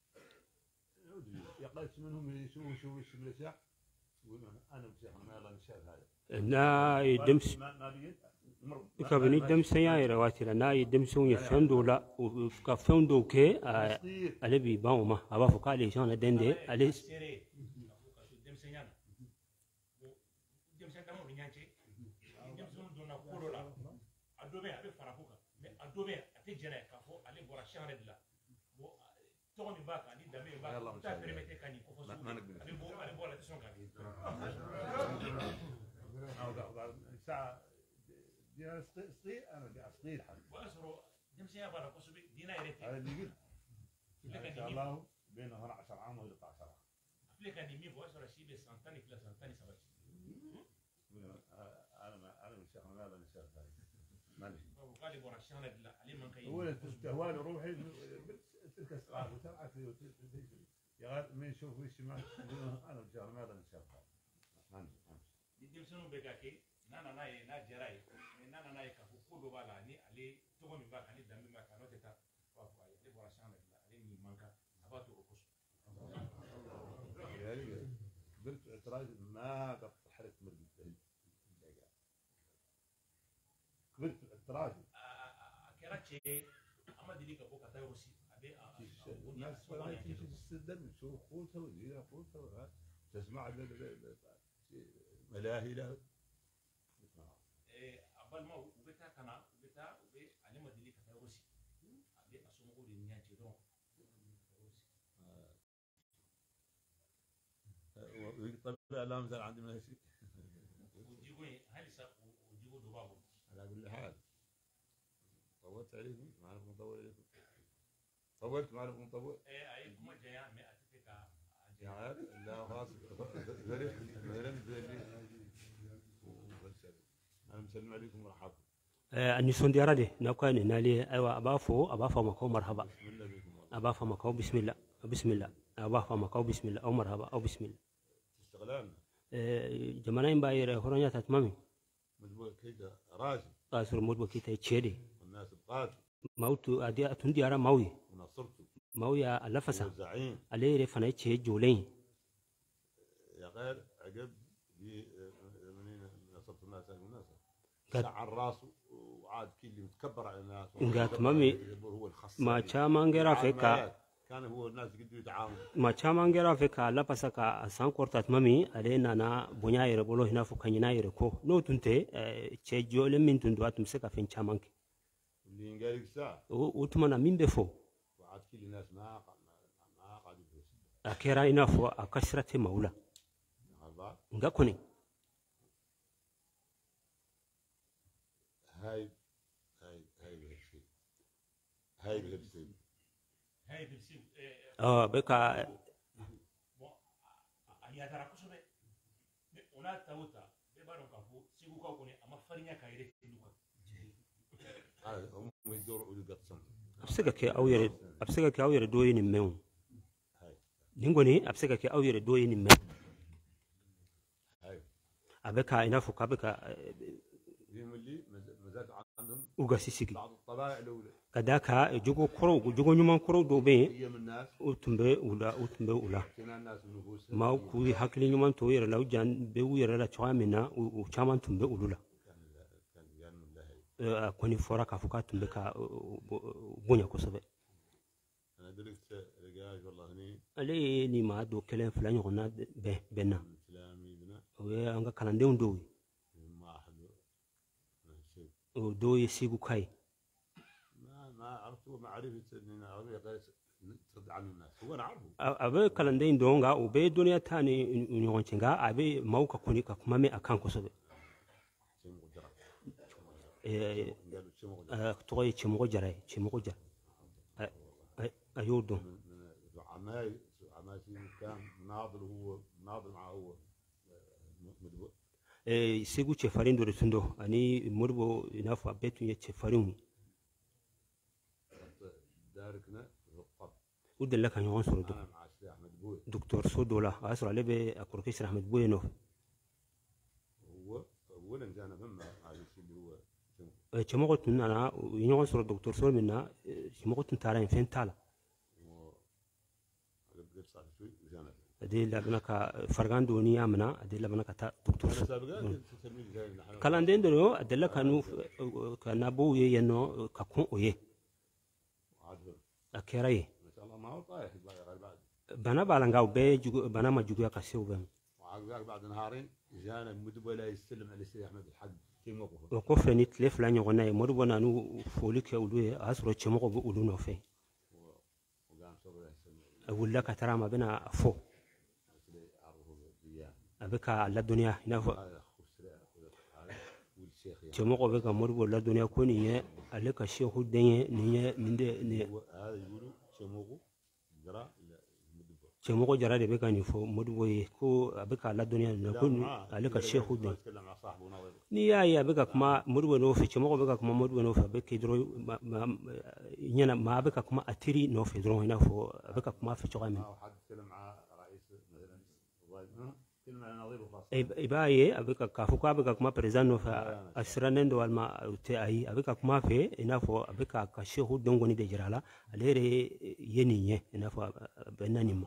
Speaker 2: يقال شي منهم يشوف يشوف يشوف الأشياء يقول أنا بشيخ أنا ما يلا نشاف هذا
Speaker 1: na dem
Speaker 2: ما ما بيجي مر
Speaker 1: kabini dem zeya yere wati la na dem sun ye fendo la ka fendo ke
Speaker 2: تصدير
Speaker 1: ale bi ba uma aba fo ka le jona dende ale
Speaker 3: seere ka so denmisɛnya na bon denmisɛn dama ni ɲɔgɔn cɛ ni denmisɛnw donna ko dɔ la a dɔ bɛ yen a bɛ fara ko kan mɛ a dɔ bɛ yen a tɛ jɛnɛ k'a fɔ ale bɔra siyan de la bon tɔgɔ min b'a kan ani danbe min b'a kan u t'a pɛrɛmɛtɛ ka nin kɔfɔ sugu
Speaker 2: ما نقبل.
Speaker 3: ale bɔ ale bɔ ale tɛ sɔn ka kɛ
Speaker 2: أو بعد ساعة صغير أنا قاعد صغير حد
Speaker 3: o y'a sɔrɔ denmisɛnya b'a la kosɛbɛ diinɛ yɛrɛ tɛ
Speaker 2: هذا اللي يقول
Speaker 3: filɛ ka
Speaker 2: إن
Speaker 3: nin
Speaker 2: شاء
Speaker 3: min
Speaker 2: الله بين اثنا عشر عام و ثلاثة عشر عام
Speaker 3: filɛ ka nin min fɔ o y'a sɔrɔ si bɛ san tan ni fila san tan ni saba cɛ
Speaker 2: أنا ما أنا من شيخ أنا من شيخ ماني
Speaker 3: bawo k'ale bɔra siyan de la ale man ka ye
Speaker 2: هو استهواني روحي تلك الساعات وتلعب يا غير من يشوف وش ما أنا من شيخ أنا من شيخ ماني
Speaker 3: ni denmisɛnninw bɛ ka kɛ n'a nana ye n'a diyara ye mɛ n'a nana ye k'a fɔ ko dɔ b'a la ni ale tɔgɔ min b'a kan ani danbe min b'a kan n'o tɛ taa u b'a fɔ ayi ale bɔra siyan de la ale nin man kan a b'a to o kosɔn
Speaker 2: قلت اعتراض ما قد حركت مرقد قلت اعتراض
Speaker 3: a kɛra cɛ ye an ma deli ka bɔ ka taa yɔrɔ si a bɛ a
Speaker 2: الناس ولا تمشي تستدل تشوف خوتها وزيها خوتها تسمع ملاهي له
Speaker 3: a balimaw u bɛ taa ka na u bɛ taa u bɛ ale ma deli ka taa yɔrɔ si a bɛ a somɔgɔw de ni ɲɔgɔn cɛ dɔrɔn
Speaker 2: ويطلع لا مازال عندي منها شيء
Speaker 3: o jiko in halisa o jiko dɔ b'a bolo
Speaker 2: على كل حال طولت عليكم ما اعرف مطول عليكم طولت ما اعرف مطول
Speaker 3: a ye kuma janya mɛ a tɛ fɛ ka a
Speaker 2: يا
Speaker 3: janya
Speaker 2: عيال لا خلاص فريق مثلا زي اللي نسلم عليكم ورحمة
Speaker 1: أني سندي رادي نكون نالي أيوة أبافو أبافو مكو مرحبا
Speaker 2: بسم الله بكم
Speaker 1: أبافو مكو بسم الله بسم الله أبافو مكو بسم الله أو مرحبا أو بسم الله
Speaker 2: استغلالنا
Speaker 1: جمانين باير هرانيا تتمامي
Speaker 2: مجموعة كيدا راجي
Speaker 1: قاسر مدبو كيتا تشيدي
Speaker 2: والناس بقات
Speaker 1: موتو أدي أتندي أرا ماوي
Speaker 2: ونصرته
Speaker 1: ماوي ألفسا
Speaker 2: والزعيم
Speaker 1: عليه رفنا تشي جولين
Speaker 2: يا غير عقب دي منين نصرت الناس الناس
Speaker 1: قد-
Speaker 2: سعر راسه وعاد كل اللي متكبر على الناس
Speaker 1: قالت مامي
Speaker 2: هو الخص
Speaker 1: ما تشامان غير فيكا
Speaker 2: كان هو الناس قدروا يتعاونوا
Speaker 1: ما تشامان غير فيكا لبسا كا سان كورتات مامي علينا نا بنيا يربولو هنا فكانينا يركو نو تنتي تشي جولين من تندوا تمسكا فين تشامانك
Speaker 2: اللي ينقال لك ساعة
Speaker 1: وتمنى مين بفو
Speaker 2: وعاد كل الناس ما ما قاعد يدرس
Speaker 1: akera inafo akashrate maula
Speaker 2: هذا
Speaker 1: ngakoni
Speaker 2: هاي هاي هاي بالشيء هاي بالشيء
Speaker 3: هاي بالسيب
Speaker 1: ah beka
Speaker 3: bon ayatara kusobe ona tawuta be baron kafu sigu ka kone ama farinya ka ire luka
Speaker 2: هذا هم يدوروا يقسم
Speaker 1: absega ke awyere absega ke awyere doyini mew
Speaker 2: هاي
Speaker 1: ningoni absega ke awyere doyini mew
Speaker 2: هاي
Speaker 1: abeka inafo kabeka
Speaker 2: هم اللي مزاج عندهم
Speaker 1: uga sisigi
Speaker 2: بعض الطبائع الاولى
Speaker 1: kadaka jogo koro jogo nyuma koro do be
Speaker 2: هي من الناس
Speaker 1: utumbe ula utumbe ula
Speaker 2: كنا الناس من نفوسهم
Speaker 1: ma ku hakli nyuma to yere la ujan be uyere la chwamina u chaman tumbe ulula
Speaker 2: كان كان كان من الله
Speaker 1: koni fora ka fuka tumbe ka bunya kosobe
Speaker 2: انا درست رجاج والله هني
Speaker 1: ale ni ma do kelen fula ɲɔgɔnna bɛn bɛnna
Speaker 2: من تلاميذنا
Speaker 1: o ye an ka kalandenw dɔw ye
Speaker 2: ما احد شيء
Speaker 1: o dɔw ye segu ka ye
Speaker 2: ما ما عرفت معرفه ان العربيه غير ترد عن الناس هو انا اعرفه
Speaker 1: a a bɛ kalanden dɔn nka o bɛ dɔnniya ta ni ɲɔgɔn cɛ nka a bɛ maaw ka kɔni ka kuma mɛn a kan kosɛbɛ
Speaker 2: شيء مقدر
Speaker 1: Eh,
Speaker 2: قالوا شيء مقدر
Speaker 1: a tɔgɔ ye cɛmɔgɔ jara ye cɛmɔgɔ jara A- a- a y'o dɔn
Speaker 2: من من عماي عماي كان مناضل هو مناضل معه هو مدبر
Speaker 1: Eh, segu cɛfarin dɔ de tun don ani moribo i n'a fɔ a bɛɛ tun ye cɛfarinw ye
Speaker 2: داركنا رقب
Speaker 1: u delila ka ɲɔgɔn sɔrɔ
Speaker 2: انا مع الشيخ احمد بوي
Speaker 1: dɔgɔtɔrɔso dɔ la o y'a sɔrɔ ale bɛ a kɔrɔkɛ sira ahmed boye nɔfɛ
Speaker 2: هو اولا جانا فما هذا الشيء اللي هو
Speaker 1: Eh, cɛmɔgɔ tun nana u ye ɲɔgɔn sɔrɔ dɔgɔtɔrɔso min na eh, cɛmɔgɔ tun taara yen fɛn t'a la
Speaker 2: قد صار شوي جانا
Speaker 1: ade labɛnna ka farigan doni y'a minɛ ade labɛnna ka taa
Speaker 2: انا
Speaker 1: dɔgɔtɔrɔso
Speaker 2: سابقا كنت تلميذ زي نحن
Speaker 1: kalanden dɔ don a delila ka n'u ka nabɔw ye yen nɔ ka kun o ye
Speaker 2: عاد
Speaker 1: a kɛra ye
Speaker 2: ما شاء الله ما هو طايح غير بعد
Speaker 1: bana b'a la nka o bɛɛ jugu- bana ma juguya ka se o bɛɛ ma
Speaker 2: وعاد بعد نهارين جانا مدبر لا يستلم على الشيخ احمد الحق في موقفه
Speaker 1: o kɔfɛ ni tile fila ɲɔgɔnna ye mɔdibɔ na n'u foli kɛ olu ye a y'a sɔrɔ cɛmɔgɔ bɛ olu nɔfɛ
Speaker 2: وقام صبر يستلم
Speaker 1: a wulila ka taara a ma a bɛna a fɔ
Speaker 2: عرفه بيان
Speaker 1: a bɛ ka ladɔnniya i n'a fɔ
Speaker 2: هذا خسر هذا والشيخ يعني
Speaker 1: cɛmɔgɔ bɛ ka mɔdibɔ ladɔnniya ko nin ye ale ka sehu den ye nin ye nin de nin ye
Speaker 2: هو هذا يقولوا شموغو جرا مدبر
Speaker 1: cɛmɔgɔ jara de bɛ ka nin fɔ mɔdibɔ ye ko a bɛ ka ladɔnniya nin na ko nin ale ka sehu den
Speaker 2: يتكلم مع صاحبه ناظر
Speaker 1: n'i y'a ye a bɛ ka kuma mɔdibɔ nɔfɛ cɛmɔgɔ bɛ ka kuma mɔdibɔ nɔfɛ a bɛ kɛ dɔrɔn ma- ma- ɲɛna maa bɛ ka kuma a teri nɔfɛ dɔrɔn i n'a fɔ a bɛ ka kuma a fɛ cogoya min na.
Speaker 2: ما حد يتكلم مع رئيس مثلا الضابط يتكلم مع نظير الخاص
Speaker 1: i b'a ye a bɛ ka k'a fɔ k'a bɛ ka kuma perezan nɔfɛ a- a sirannen don walima o tɛ ayi a bɛ ka kuma a fɛ i n'a fɔ a bɛ ka ka sehu dɔn kɔni de jira a la ale yɛrɛ ye nin ye i n'a fɔ a a bɛ na nin ma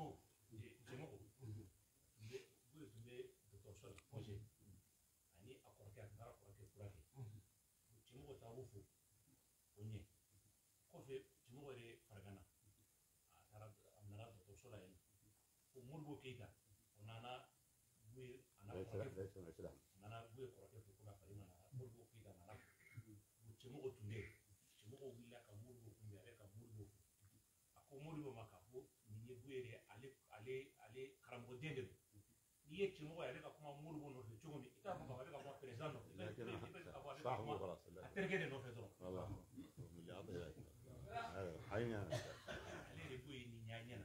Speaker 3: ani a kɔrɔkɛ a taara kɔrɔkɛ furakɛ cɛmɔgɔ taar'o fo o ɲɛ kɔfɛ cɛmɔgɔ yɛrɛ farigana a taara a nana dɔgɔtɔrɔso la yen ko moribo keyita o nana buye a n'a
Speaker 2: ليس
Speaker 3: kɔrɔkɛ fo
Speaker 2: ليس ليس له
Speaker 3: a nana buye kɔrɔkɛ fo ko ka fari nana moribo keyita nana fo cɛmɔgɔ tun bɛ yen cɛmɔgɔ wulila ka moribo kunbɛn a bɛ ka moribo fo a ko moribo ma k'a fɔ nin ye buye de ye ale ale ale karamɔgɔ den de don n'i ye cɛmɔgɔ ye ale ka kuma moribo nɔfɛ cogo min i t'a fɔ k'a fɔ ale ka kuma perezan nɔfɛ i bɛ i bɛ i bɛ k'a fɔ ale ka
Speaker 2: صاحبه
Speaker 3: kuma
Speaker 2: خلاص
Speaker 3: a terikɛ de nɔfɛ dɔrɔn
Speaker 2: والله اللي يعطيه هذا حين
Speaker 3: ale de ko ye nin ɲa ɲɛ na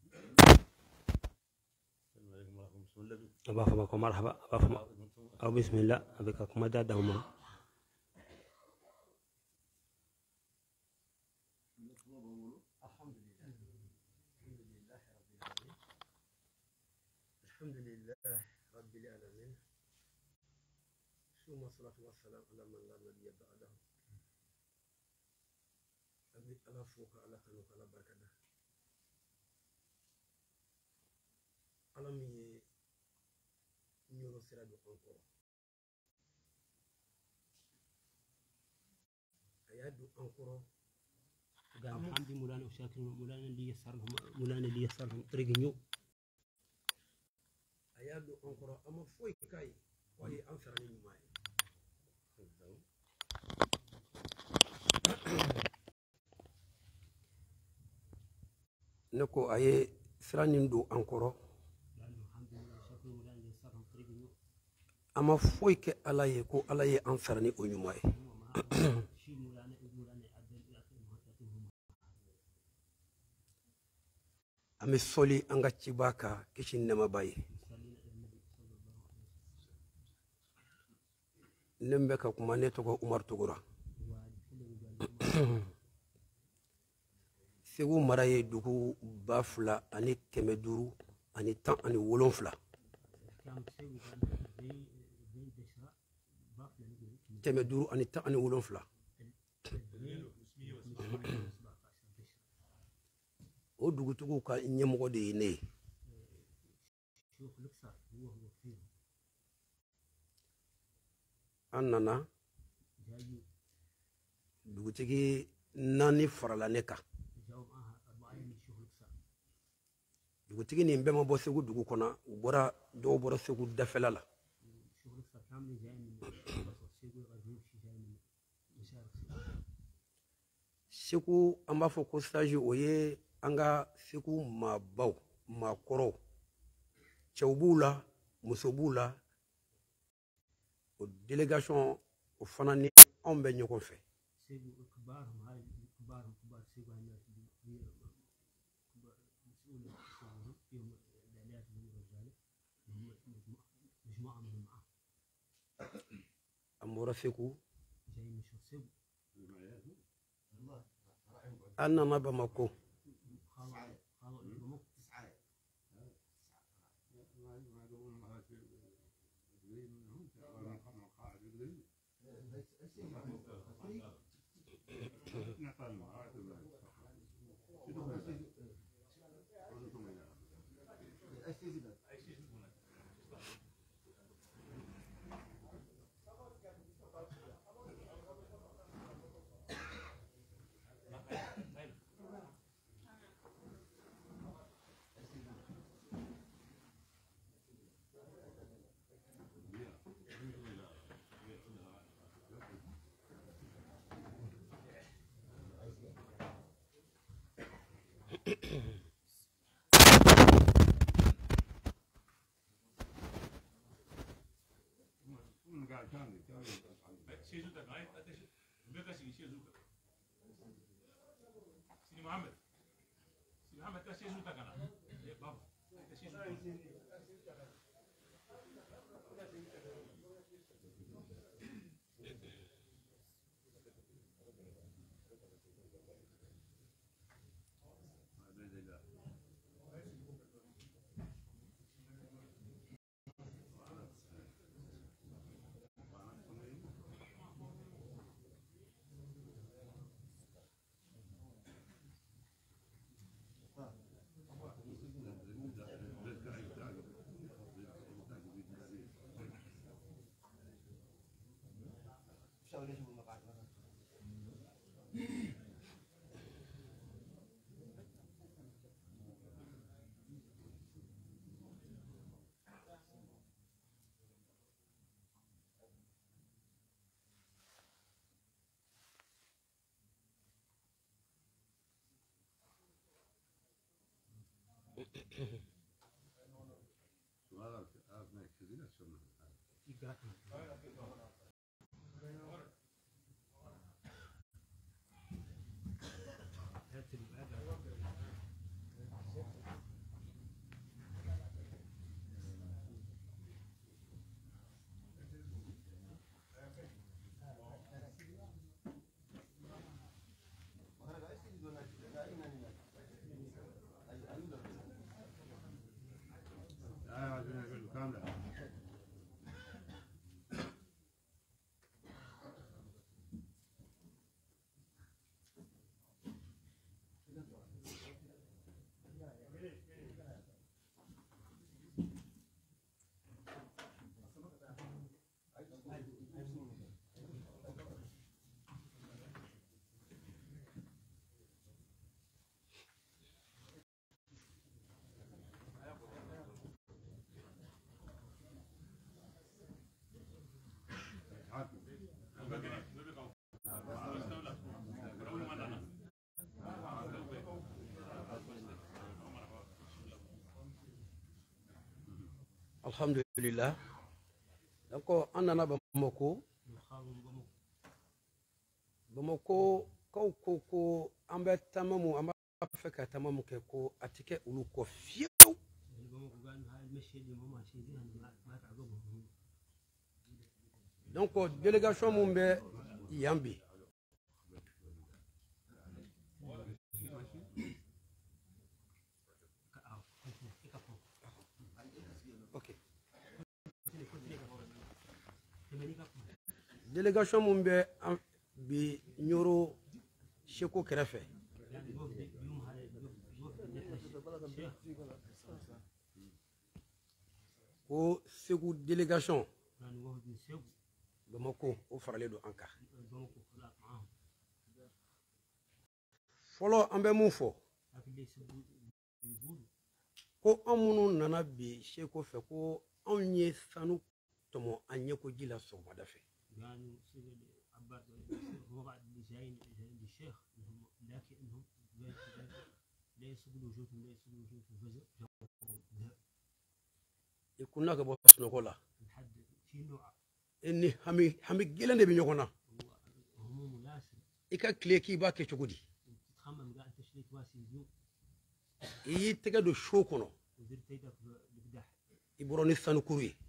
Speaker 2: السلام عليكم ورحمه الله وبركاته
Speaker 1: a b'a fɔ ma ko marhaba a b'a fɔ ma aw bisimila a bɛ ka kuma da d'aw ma
Speaker 4: ثم الصلاة والسلام على من لا نبي بعده أبي على فوق على تنوك على بركة على مي نيورو سيرادو أنكورو أيادو أنكورو
Speaker 1: قام حمدي مولانا وشاكر مولانا اللي يسر لهم مولانا اللي يسر لهم طريق نيو
Speaker 4: أيادو أنكورو أما فوي كاي وهي أنصر من ماي نكو أيه سرانين دو أنكورو أما فوي كي ألاي كو ألاي أنصرني أنيماي أمي سولي أنغا تشيباكا كيشين نما باي نمبكا كماني توكو عمر توغورا سيغو مراي دوغو بافلا أني كمدورو أني تان أني ولونفلا كمدورو أني تان أني ولونفلا o dugutugu ka ɲɛmɔgɔ de ye ne ye an nana dugutigi naani farala ne kan dugutigi nin bɛɛ ma bɔ segu dugu kɔnɔ u bɔra dɔw bɔra segu dafɛla la segu an b'a fɔ ko stage o ye an ka segu maabaw maakɔrɔw cɛw b'u la muso b'u la o délégation o fana ni anw bɛ ɲɔgɔn fɛ an bɔra segu an nana bamako
Speaker 3: Sidi Mohamed Sidi Mohamed ta shezu ta kana eh babu ta shezu
Speaker 4: alhamdulillah donc an nana Bamako Bamako kaw ko ko an bɛ tamamu an b'a fɛ ka tamamu kɛ ko a tɛ kɛ olu kɔ fiyewu donc délégation mun bɛ yan bi ok délégation mun bɛ an bi Ɲoro Seko kɛrɛfɛ ko Segu délégation Bamako o faralen don an kan fɔlɔ an bɛ mun fɔ ko an minnu nana bi Seko fɛ ko anw ye sanu tɔmɔ an ɲɛko ji la sɔgɔmada fɛ i kunna ka bɔ sunɔgɔ la i ni hami hami gɛlɛn de bɛ ɲɔgɔn na i ka tile k'i b'a kɛ cogo di i y'i tɛgɛ don so kɔnɔ i bɔra ni sanukuru ye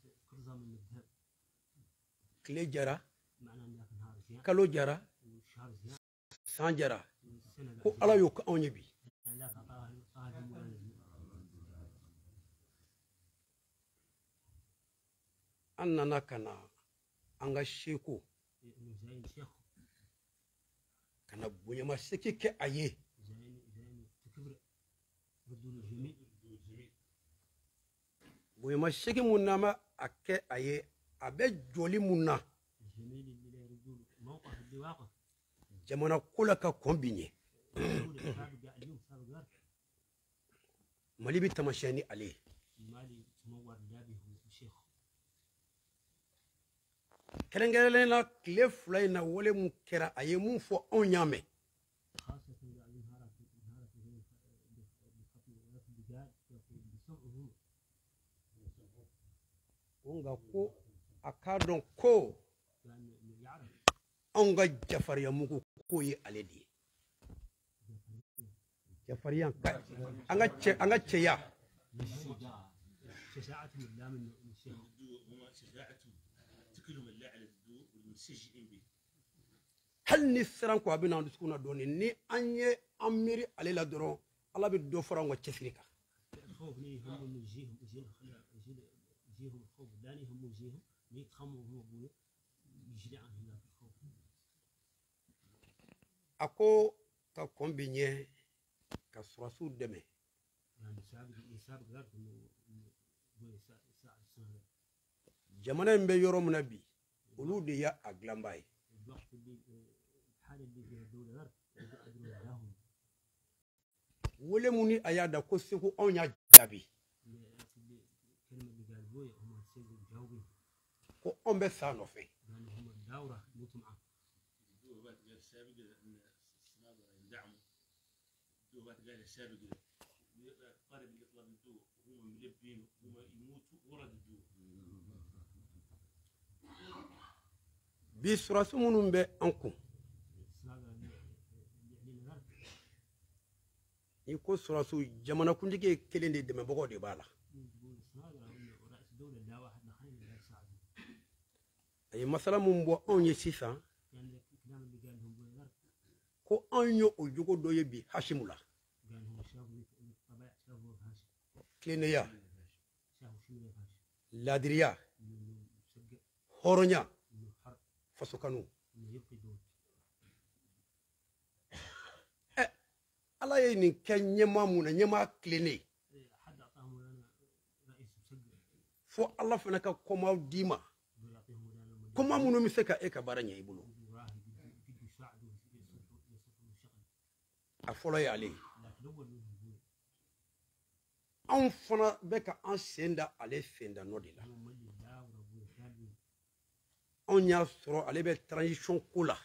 Speaker 4: tile jara kalo jara san jara ko ala y'o kɛ anw ye bi an nana ka na an ka Seko ka na bonyamasegin kɛ a ye bonyamasegin mun n'an bɛ a kɛ a ye a bɛ jɔli mun na jamana ko la ka kɔn bi ɲɛ Mali bɛ taamasiyɛn ni ale ye kɛrɛnkɛrɛnnen la tile fila in na wale mun kɛra a ye mun fɔ anw y'a mɛn ko nka ko a k'a dɔn ko anw ka jafariya mugu k'o ye ale de ye jafariya an ka cɛ an ka cɛya hali ni siran ko a bɛ na dusukun na dɔɔnin ni an ye an miiri ale la dɔrɔn ala bɛ dɔ fara an ka cɛsiri kan a ko ka kɔn bi ɲɛ ka surasiw dɛmɛ jamana in bɛ yɔrɔ min na bi olu de y'a dilanba ye wele mun ni a y'a da ko Seko anw y'a jaabi ko anw bɛ sa nɔfɛ bi surasi minnu bɛ an kun i ko surasiw jamanakuntigi ye kelen de dɛmɛbagaw de b'a la a ye masala mun bɔ anw ye sisan ko anw ye o jogo dɔ ye bi Hasimu la tilennenya laadiriya hɔrɔnya faso kanu ɛ ala ye nin kɛ ɲɛmaa mun na ɲɛmaa tilennen fo ala fana ka kɔmaw d'i ma kɔma minnu bɛ se ka e ka baara ɲɛ i bolo a fɔlɔ ye ale ye anw fana bɛ ka an sen da ale sen da nɔ de la anw y'a sɔrɔ ale bɛ transition ko la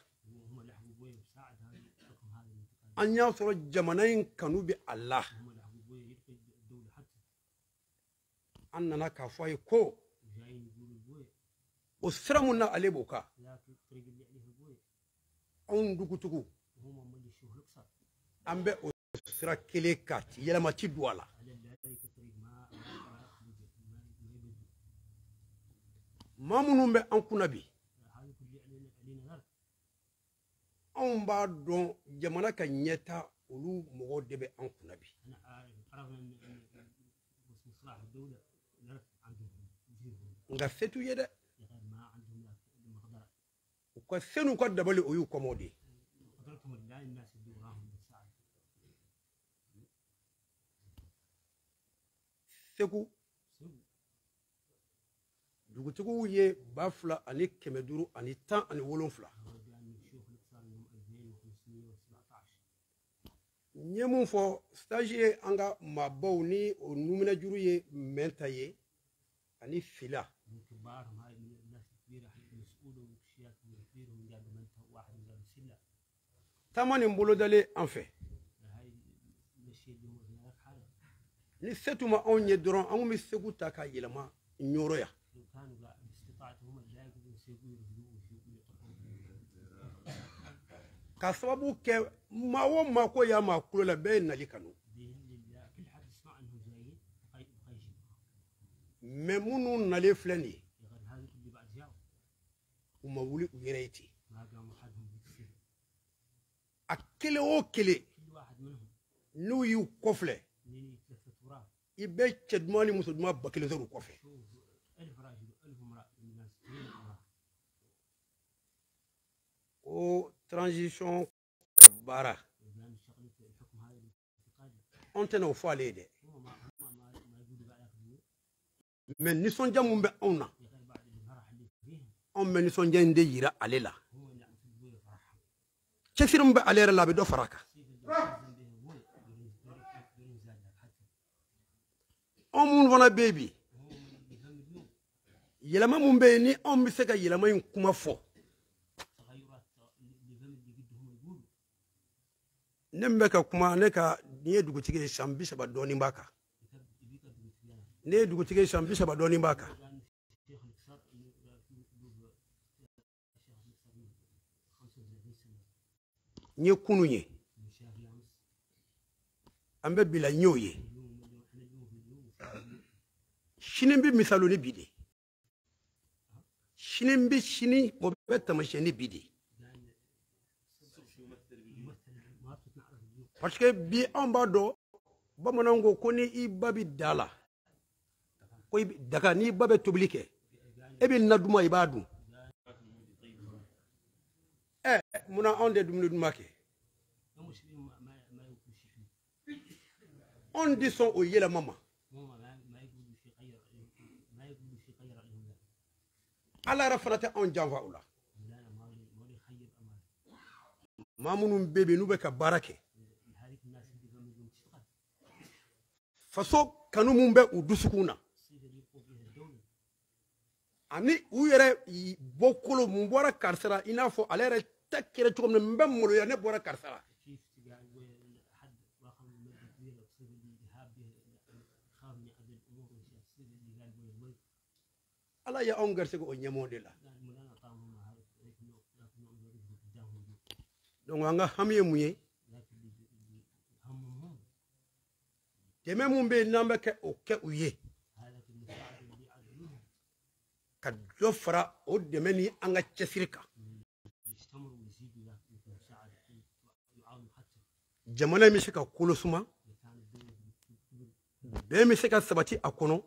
Speaker 4: an y'a sɔrɔ jamana in kanu bɛ a la أننا كفاي كو وسرمنا عليه بوكا أون دوكتوكو أمبي وسرا كلي كات يلا ما تدوالا ما منهم بأنكو نبي أون بعدون جمانا كنيتا ولو مغود بأنكو نبي nga setu yede ko senu ko dabali o yu komodi seku dugutugu ye bafla ani kemeduru ani tan ani wolonfla nyemu fo stage anga mabaw ni o numina juru ye menta ye ani fila tamani mbolo dale en fait ni setuma on ye doron an mi segu ta ka yelama nyoro ya ka sababu ke mawo mako ya makulo la be nali kanu mais munu nale flani uma wuli u yereyti akele o kele nu yu kofle ibe chedmani musudma bakele zoru kofe o transition bara on tena fo alede mais ni son jamu be onna on men son jende yira alela chesirum be alera la be do faraka on mun vona baby yelama mun be ni on bi se ka yelama yin kuma fo nembe ka kuma ne ka ni dugutige shambi shaba doni mbaka ne dugutige shambi shaba doni mbaka nye kununye ambe bila nyoye shinimbi misalo ni bidi shinimbi shini bobeta masheni bidi parce que bi ambado bamanango koni ibabi dala ko daga ni babe toblike ebi naduma ibadu eh muna onde dum dum make on dit son o yela mama ala rafanata on janva ula mamunum bebe nube ka barake faso kanu mumbe udusukuna ani uyere bokolo mbora karsara inafo alere takere tukomne mbemolo ya ne bora karsara ala ya ongarse ko nyamonde la donc anga hamiye muye deme mumbe namba ke o ke uye ka jofra o deme ni anga chesirka jamana mi shika kulosuma be mi shika sabati akono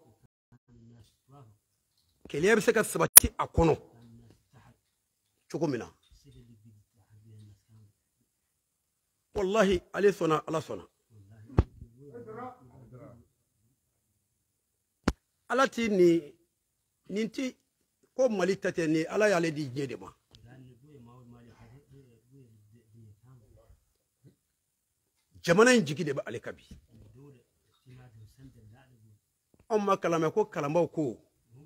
Speaker 4: kele bi shika sabati akono chukumina wallahi ali sona ala sona alati ni ninti ko mali tate ni ala ya le di jede ma jamana njiki de ba ale kabi on ma kalama ko kalamba ko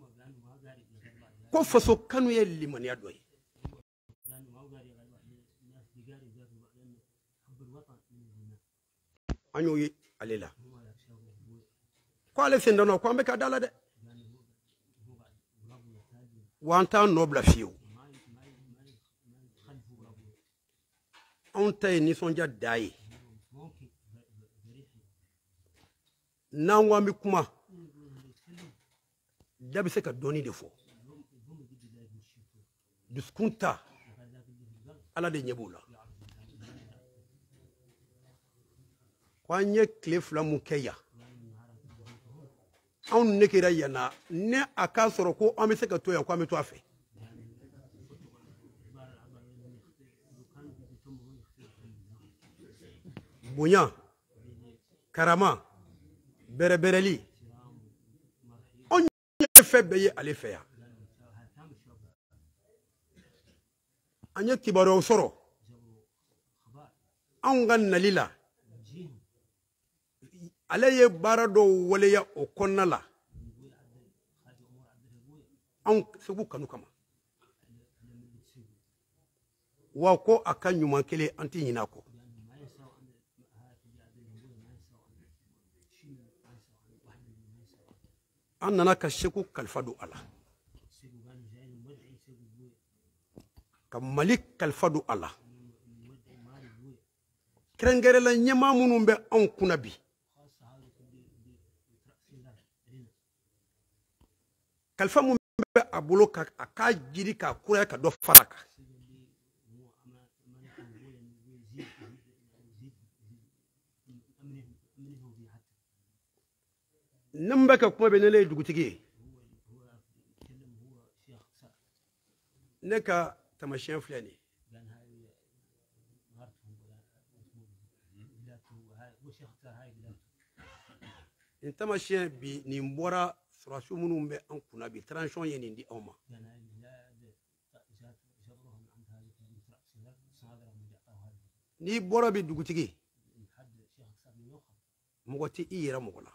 Speaker 4: ko faso kanu ye limani adoy anyo yi alela ko ale sendano ko ambe ka dala de وانتا نوبلا فيو أنت نيسونجا داي نانوا ميكوما دابسك دوني دفو دسكونتا على دي نيبولا kwanye klefla mukeya on nekira yana ne akasoro ko ameseka to ya kwame to afe bunya karama berebereli on fe beye ale fe ya anya kibaro soro an ganna lila alaye barado waleya o konnala an subu kanu kama wa ko akan nyuma kele anti nyina ko annana ka sheku kalfadu ala ka malik kalfadu ala krengere la nyama munum be an kunabi kalfa mu be abulo ka aka jiri ka kura ka do faraka namba ka kuma be ne lay dugutigi ne ka tamashin fulani in tamashin bi ni mbora surashu munum be an kuna bi transition yeni ndi awma ni bora bi dugutigi mugoti iyira mugola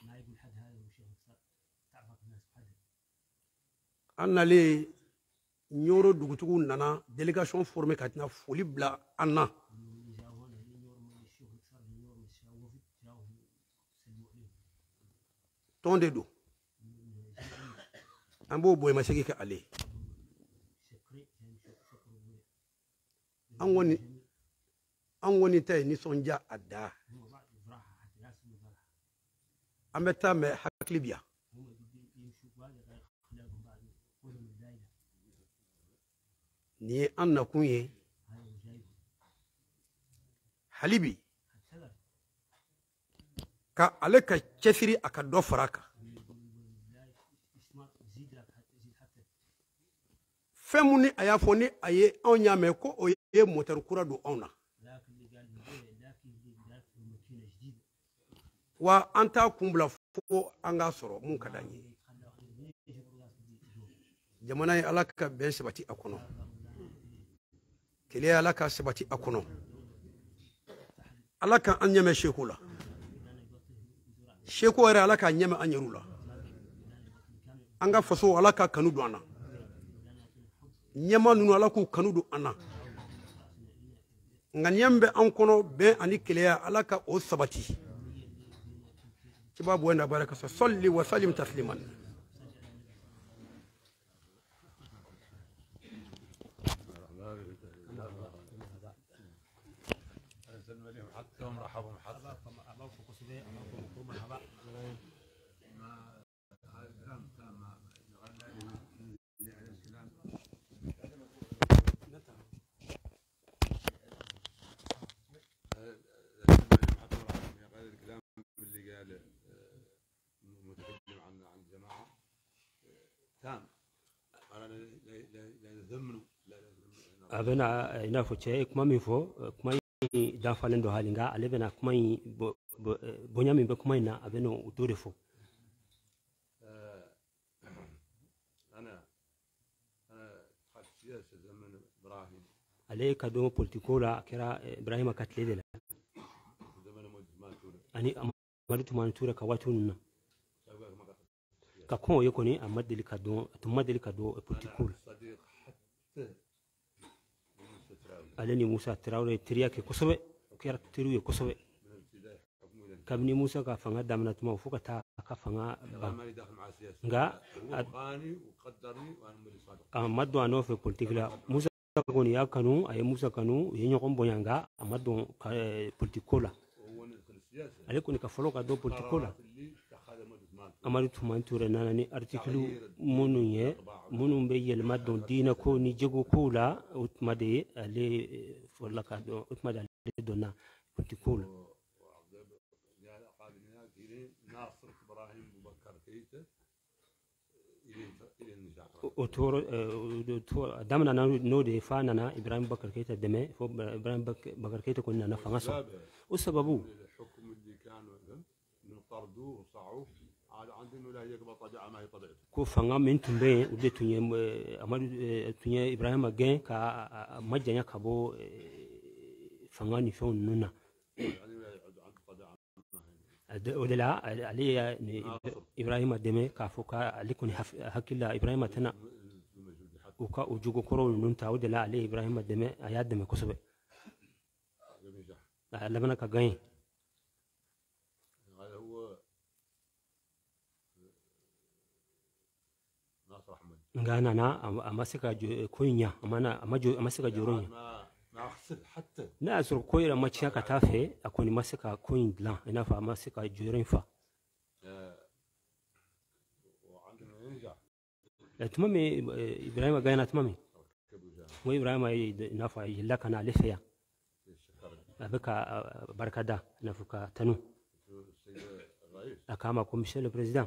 Speaker 4: annale nyoro dugutugu nana délégation formée katina foli bla anna tonde do ambo boy masigi ka ale an woni an woni tay ni sonja adda ameta me haklibia ni anna kunye halibi ka aleka chefiri aka do faraka femuni ayafoni aye onya me ko o ye motor kura do ona wa anta kumbla fo anga soro mun kadanyi jamana alaka ben sabati akono kele alaka sabati akono alaka anyame shekula sheko wara alaka anyame anyerula anga faso alaka kanudu ana nyama nunu alaku kanudu ana nganyambe ankono be ani kele alaka o sabati kibabu wenda baraka salli wa sallim tasliman
Speaker 1: abena ina fo che kuma mi fo kuma da falendo halinga alebena kuma bonya mi be kuma ina abeno utore fo
Speaker 2: انا انا خدت سياسه زمن ابراهيم
Speaker 1: عليه كدوم بوليتيكولا كرا ابراهيم كاتليدلا
Speaker 2: زمن مجمع
Speaker 1: ani amadu man tura ka watun ka ko yoko ni amadili ka don tumadili ka do politicul aleni musa traore triya ke kosobe kera tiru ye kosobe kabni musa ka fanga damna tuma fuka ta akafanga ba
Speaker 2: ما يدخل مع السياسه
Speaker 1: nga
Speaker 2: هو خاني وقدرني وانا مولي صادق
Speaker 1: amadu ano fe politique la musa koni ya kanu ay musa kanu yenyo kombo yanga amadu politique la
Speaker 2: هو ندخل السياسه
Speaker 1: ale koni ka folo ka do politique la
Speaker 2: اللي اتخذ مجلس مالته
Speaker 1: amadu tumanture nana ni article munu ye munu be yelma don dina ko ni jego ko la utmade ale fola ka do utmade ale donna politique la
Speaker 2: ناصر ابراهيم بكر كيته الى الى النجاح
Speaker 1: otoro damna na no de fa nana ibrahim bakar keita deme fo ibrahim bakar keita ko nana fa ngaso o sababu
Speaker 2: الحكم اللي كانوا من طردوه وصعوه عاد عندنا ولا يقبل طبيعه ما هي طبيعته
Speaker 1: ko fanga min tumbe ude tunye amadu tunye ibrahim again ka majanya kabo fanga ni fon nuna
Speaker 2: يعني لا يعد عنده طبيعه
Speaker 1: odela ali ibrahim deme ka foka alikuni hakilla ibrahim tana uka ujugo koro nunta odela ali ibrahim deme ayademe kosobe labana ka gain
Speaker 2: هذا هو ناصر احمد
Speaker 1: ngana na amasika kunya amana amajo amasika joronya
Speaker 2: ما ما اغسل حتى
Speaker 1: na asur koyra machiya ka tafe akoni masika kuin blanc ina fa masika jorin fa
Speaker 2: وعندنا ينجح
Speaker 1: tumame ibrahim gaina tumame wa ibrahim ina fa yilla kana lefiya abaka barkada nafuka tanu akama ko monsieur le président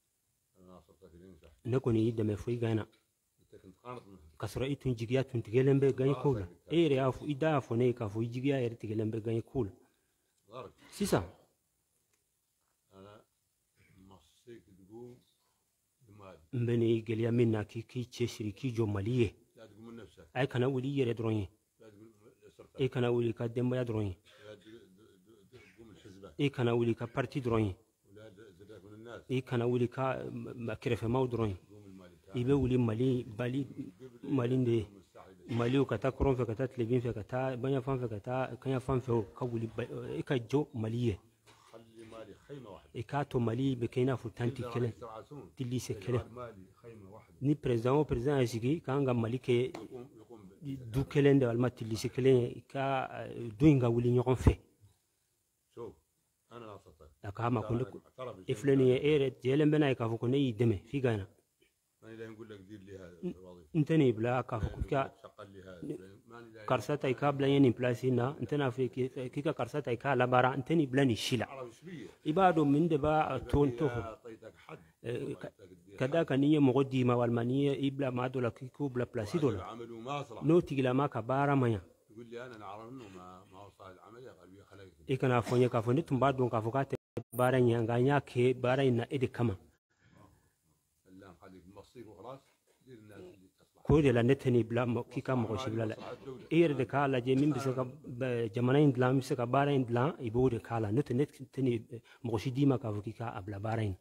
Speaker 1: nakoni yidda me fuy gaina kasura itun jigiya tun tigelembe gany kula ere afu ida afu ne ka fu jigiya ere tigelembe gany kula sisa
Speaker 2: انا مصيك تقوم بمال
Speaker 1: mbeni gelia minna ki ki cheshiri ki jo maliye
Speaker 2: لا تقوم من نفسك
Speaker 1: ay kana wuli yere dronye
Speaker 2: لا تقوم اسرتك
Speaker 1: ay kana wuli ka demba ya dronye
Speaker 2: لا تقوم الحزبات
Speaker 1: ay kana wuli ka parti dronye
Speaker 2: ولا زدك من الناس
Speaker 1: ay kana wuli ka makrefe mau dronye
Speaker 2: تقوم المال
Speaker 1: ibe wuli mali bali malinde mali ka ta kron fe ka ta tlebin fe ka ta banya fan fe ka ta kanya fan fe ka wuli ka jo maliye
Speaker 2: خلي مالي خيمه واحده
Speaker 1: e ka to mali be kaina fu tanti kele
Speaker 2: يترعسون
Speaker 1: tilli se kele
Speaker 2: مالي خيمه واحده
Speaker 1: ni president o president asigi kanga mali ke
Speaker 2: يقوم يقوم
Speaker 1: du kelende walma tilli se kele ka duinga wuli nyon fe
Speaker 2: شوف انا ناصرتك
Speaker 1: akama kunde
Speaker 2: اعترف
Speaker 1: ifleni ere jelembe na ka fu ko ne yideme fi gana
Speaker 2: ماني لا نقول لك دير لي هذا الوظيفه
Speaker 1: inteni bla ka fu ka
Speaker 2: شغل لي هذا ماني لا
Speaker 1: karsata ka bla yeni place na intena fi kika karsata ka labara inteni bla ni shila
Speaker 2: عربي شبيه
Speaker 1: ibado min de ba ton to
Speaker 2: اعطيتك حد
Speaker 1: kada ka niye mo godima wal maniye ibla ma dola kiku bla place dola
Speaker 2: العمل وما صلح
Speaker 1: no tigila ma ka bara maya
Speaker 2: يقول لي انا نعرف انه ما ما وصل العمل يا قلبي خليك
Speaker 1: ikana fonye ka fonye tumba don ka fokate bara nya nganya ke bara ina ede kama
Speaker 2: سلام خليك مصير وخلاص دير الناس اللي تصلح
Speaker 1: ko de la neteni bla mo kika mo shibla la ere de kala je min bisa ka jamana in bla bisa ka bara in bla ibo de kala no net teni mo shidima ka fokika abla bara in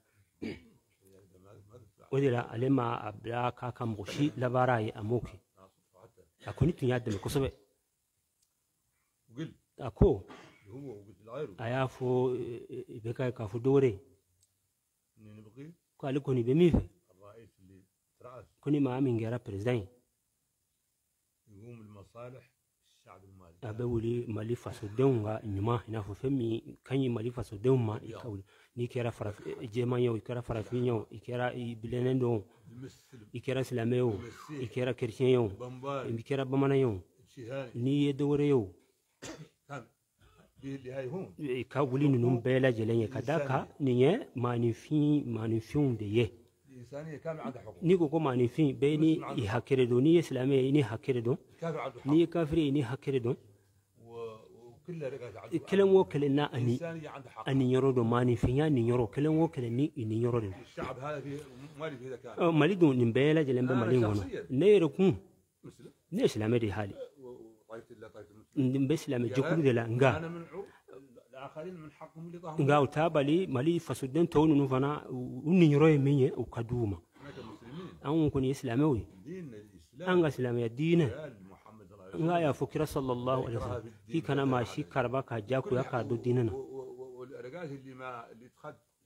Speaker 1: o de la alema abla ka ka mo shi la bara yi amoki akoni tunya de ko sobe
Speaker 2: وقل
Speaker 1: ako
Speaker 2: هو وقلت لغيره
Speaker 1: ayafo beka ka fu dore
Speaker 2: اني نبغي
Speaker 1: ko alikoni be mife
Speaker 2: الرئيس اللي ترأس
Speaker 1: koni ma min gera president
Speaker 2: يقوم المصالح الشعب المالي
Speaker 1: abe wuli mali faso denga nyuma ina fo femi kanyi mali faso denma ikawli ni kera faraf jema yo ikera farafinyo ikera bilenendo
Speaker 2: يمثل
Speaker 1: ikera islameo ikera chrétien yo
Speaker 2: بمبار
Speaker 1: ikera bamana yo
Speaker 2: شهاني
Speaker 1: ni yedore yo
Speaker 2: كان دي اللي هاي هون
Speaker 1: ka wuli nunum bela jelenye kadaka niye manifin manifin de ye
Speaker 2: الانسانيه كان عنده حقوق
Speaker 1: ni ko ko manifin be ni i hakeredo ni islamé ni hakeredo
Speaker 2: كان عنده حق
Speaker 1: ni kafiri ni hakeredo
Speaker 2: و- وكلها رجعت عنده
Speaker 1: kelen wo kelen na ani
Speaker 2: الانسانيه عنده حق
Speaker 1: ani nyoro do manifin ya ni nyoro kelen wo kelen ni ni nyoro de
Speaker 2: الشعب هذا في مالي في ذكاء
Speaker 1: mali do ni bela jelembe
Speaker 2: أنا
Speaker 1: mali ngono
Speaker 2: شخصياً.
Speaker 1: ne yero kun
Speaker 2: مسلم
Speaker 1: ne islamé de hali
Speaker 2: وطيت الا طيت المسلم
Speaker 1: ndimbe islamé jokuru de la nga
Speaker 2: انا من عو- الاخرين من حقهم اللي ظهروا
Speaker 1: nga utabali mali fasuden to nu fana unni nyoro e menye u kaduma
Speaker 2: هناك المسلمين
Speaker 1: an kun islamé wi
Speaker 2: دين الاسلام
Speaker 1: anga islamé ya dine
Speaker 2: قال محمد صلى الله عليه
Speaker 1: nga ya fukira sallallahu alaihi wasallam ki kana ma shi karba ka ja ku ya ka do dinana
Speaker 2: وسلم والرجال اللي ما اللي تخد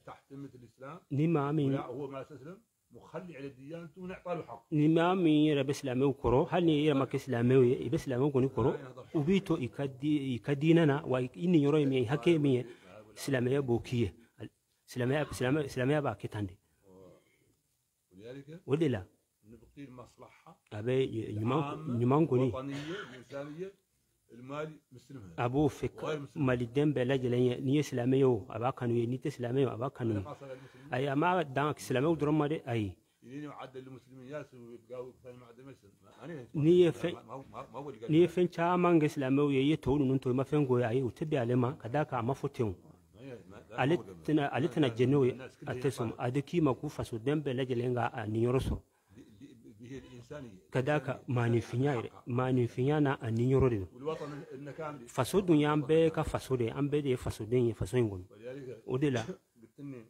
Speaker 2: تحت ذمه الاسلام
Speaker 1: نما من
Speaker 2: هو ما استسلم مخلي على ديانته ونعطى له حق
Speaker 1: نما من يرى بسلامه وكرو هل يرى ما كسلامه بسلامه كوني كرو وبيتو يكدي يكديننا وإني يرى مي هكيمي سلامه بوكيه سلامه سلامه سلامه باكتاندي
Speaker 2: ولذلك
Speaker 1: ودلا
Speaker 2: نبقي المصلحه
Speaker 1: أبي نمان نمان كوني
Speaker 2: وطنيه انسانيه المال مسلمها
Speaker 1: أبو فك مال الدم بلاجل نية سلاميو أبا كانوا نية سلاميو أبا كانوا أي ما دانك سلاميو درم ما أي
Speaker 2: يني معدل المسلمين ياسو يبقوا في معدل المسلم
Speaker 1: نية فين نية فين شامان سلاميو ييتون ننتو ما فين قوي أي وتبي على ما كذاك ما فتيهم ألتنا ألتنا جنوي أتسم أدكي ما كوفا سودم بلاجل إنغا نيورسو كذاك ما نفينا ما نفينا نا نيورو
Speaker 2: والوطن إن كان
Speaker 1: فسود يام بك فسود أم بدي فسودين فسودين ودلا
Speaker 2: قلتني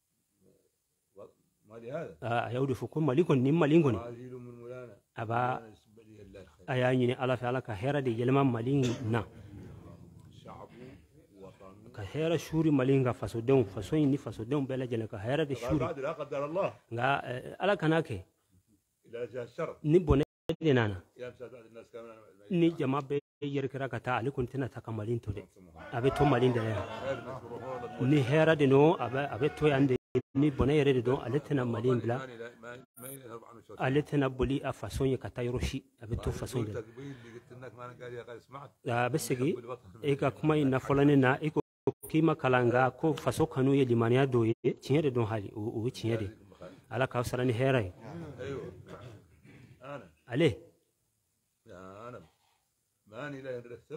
Speaker 2: ما لي هذا
Speaker 1: آه يودي فكون ماليكون نيم ماليكون
Speaker 2: من مولانا
Speaker 1: أبا أياني على فعلا كهيرة دي جلما مالين نا
Speaker 2: شعب وطن
Speaker 1: كهيرة شوري مالين فسودين فسودين ني فسودين بلا جل كهيرة دي شوري
Speaker 2: بعد لا قدر الله
Speaker 1: لا على كناك
Speaker 2: إلى جاه الشر
Speaker 1: نبون دينانا
Speaker 2: يا مساعد الناس كمان
Speaker 1: ni jama be yerkira kata ali kuntina takamalin to de abe to malin de ni hera de no abe abe to yande ni bona yere de do aletina malin bla aletina boli a façon ya kata yoroshi abe to façon de da besegi e ka kuma ina folane na e ko kima kalanga ko façon kanu ye limaniya do ye tinyere don hali o tinyere ala ka sarani hera
Speaker 2: ايوه انا
Speaker 1: عليه
Speaker 2: يا انا ماني لا نرتب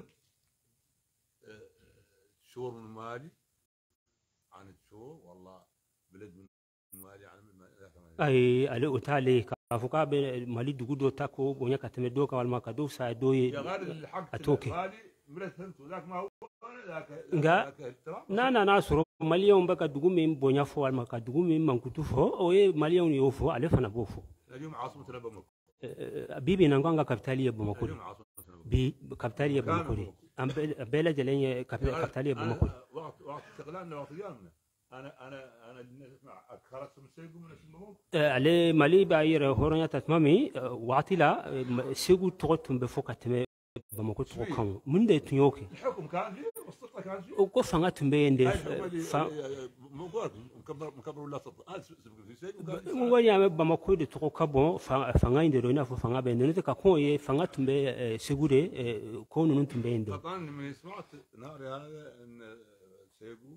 Speaker 2: شهور من مالي عن الشهور والله بلد من مالي عن
Speaker 1: اي علي اوتالي كافوكا مالي دغدو تاكو بونيا كاتمي دوكا والما كدو سا دوي
Speaker 2: يا غالي الحق
Speaker 1: اتوكي
Speaker 2: مالي مرتبت ذاك ما هو ذاك
Speaker 1: nga nana na soro maliyon baka dugu min bonya fo walma ka dugu min mankutu fo o ye maliyon yo fo ale fana bo fo
Speaker 2: اليوم عاصمتنا بمكة
Speaker 1: bibi nanganga kapitali ya Bamako bi kapitali ya Bamako am bela jalen kapitali ya Bamako
Speaker 2: وقت وقت استقلالنا وقت قيامنا انا انا انا اسمع خرجت من سيقو من اسمه
Speaker 1: ale mali ba yere horonya tatmami watila segu togotum be fokatme Bamako to kan mun de tunyoke
Speaker 2: الحكم كان لي والسلطه كانت لي
Speaker 1: ko fanga tumbe yende fa
Speaker 2: مكبر مكبر ولا سلطه
Speaker 1: ngoni ame Bamako de to ka bon fanga inde do na fo fanga be ne ka ko ye fanga tumbe segude ko nunu tumbe yende
Speaker 2: طبعا من سمعت نار هذا ان سيقو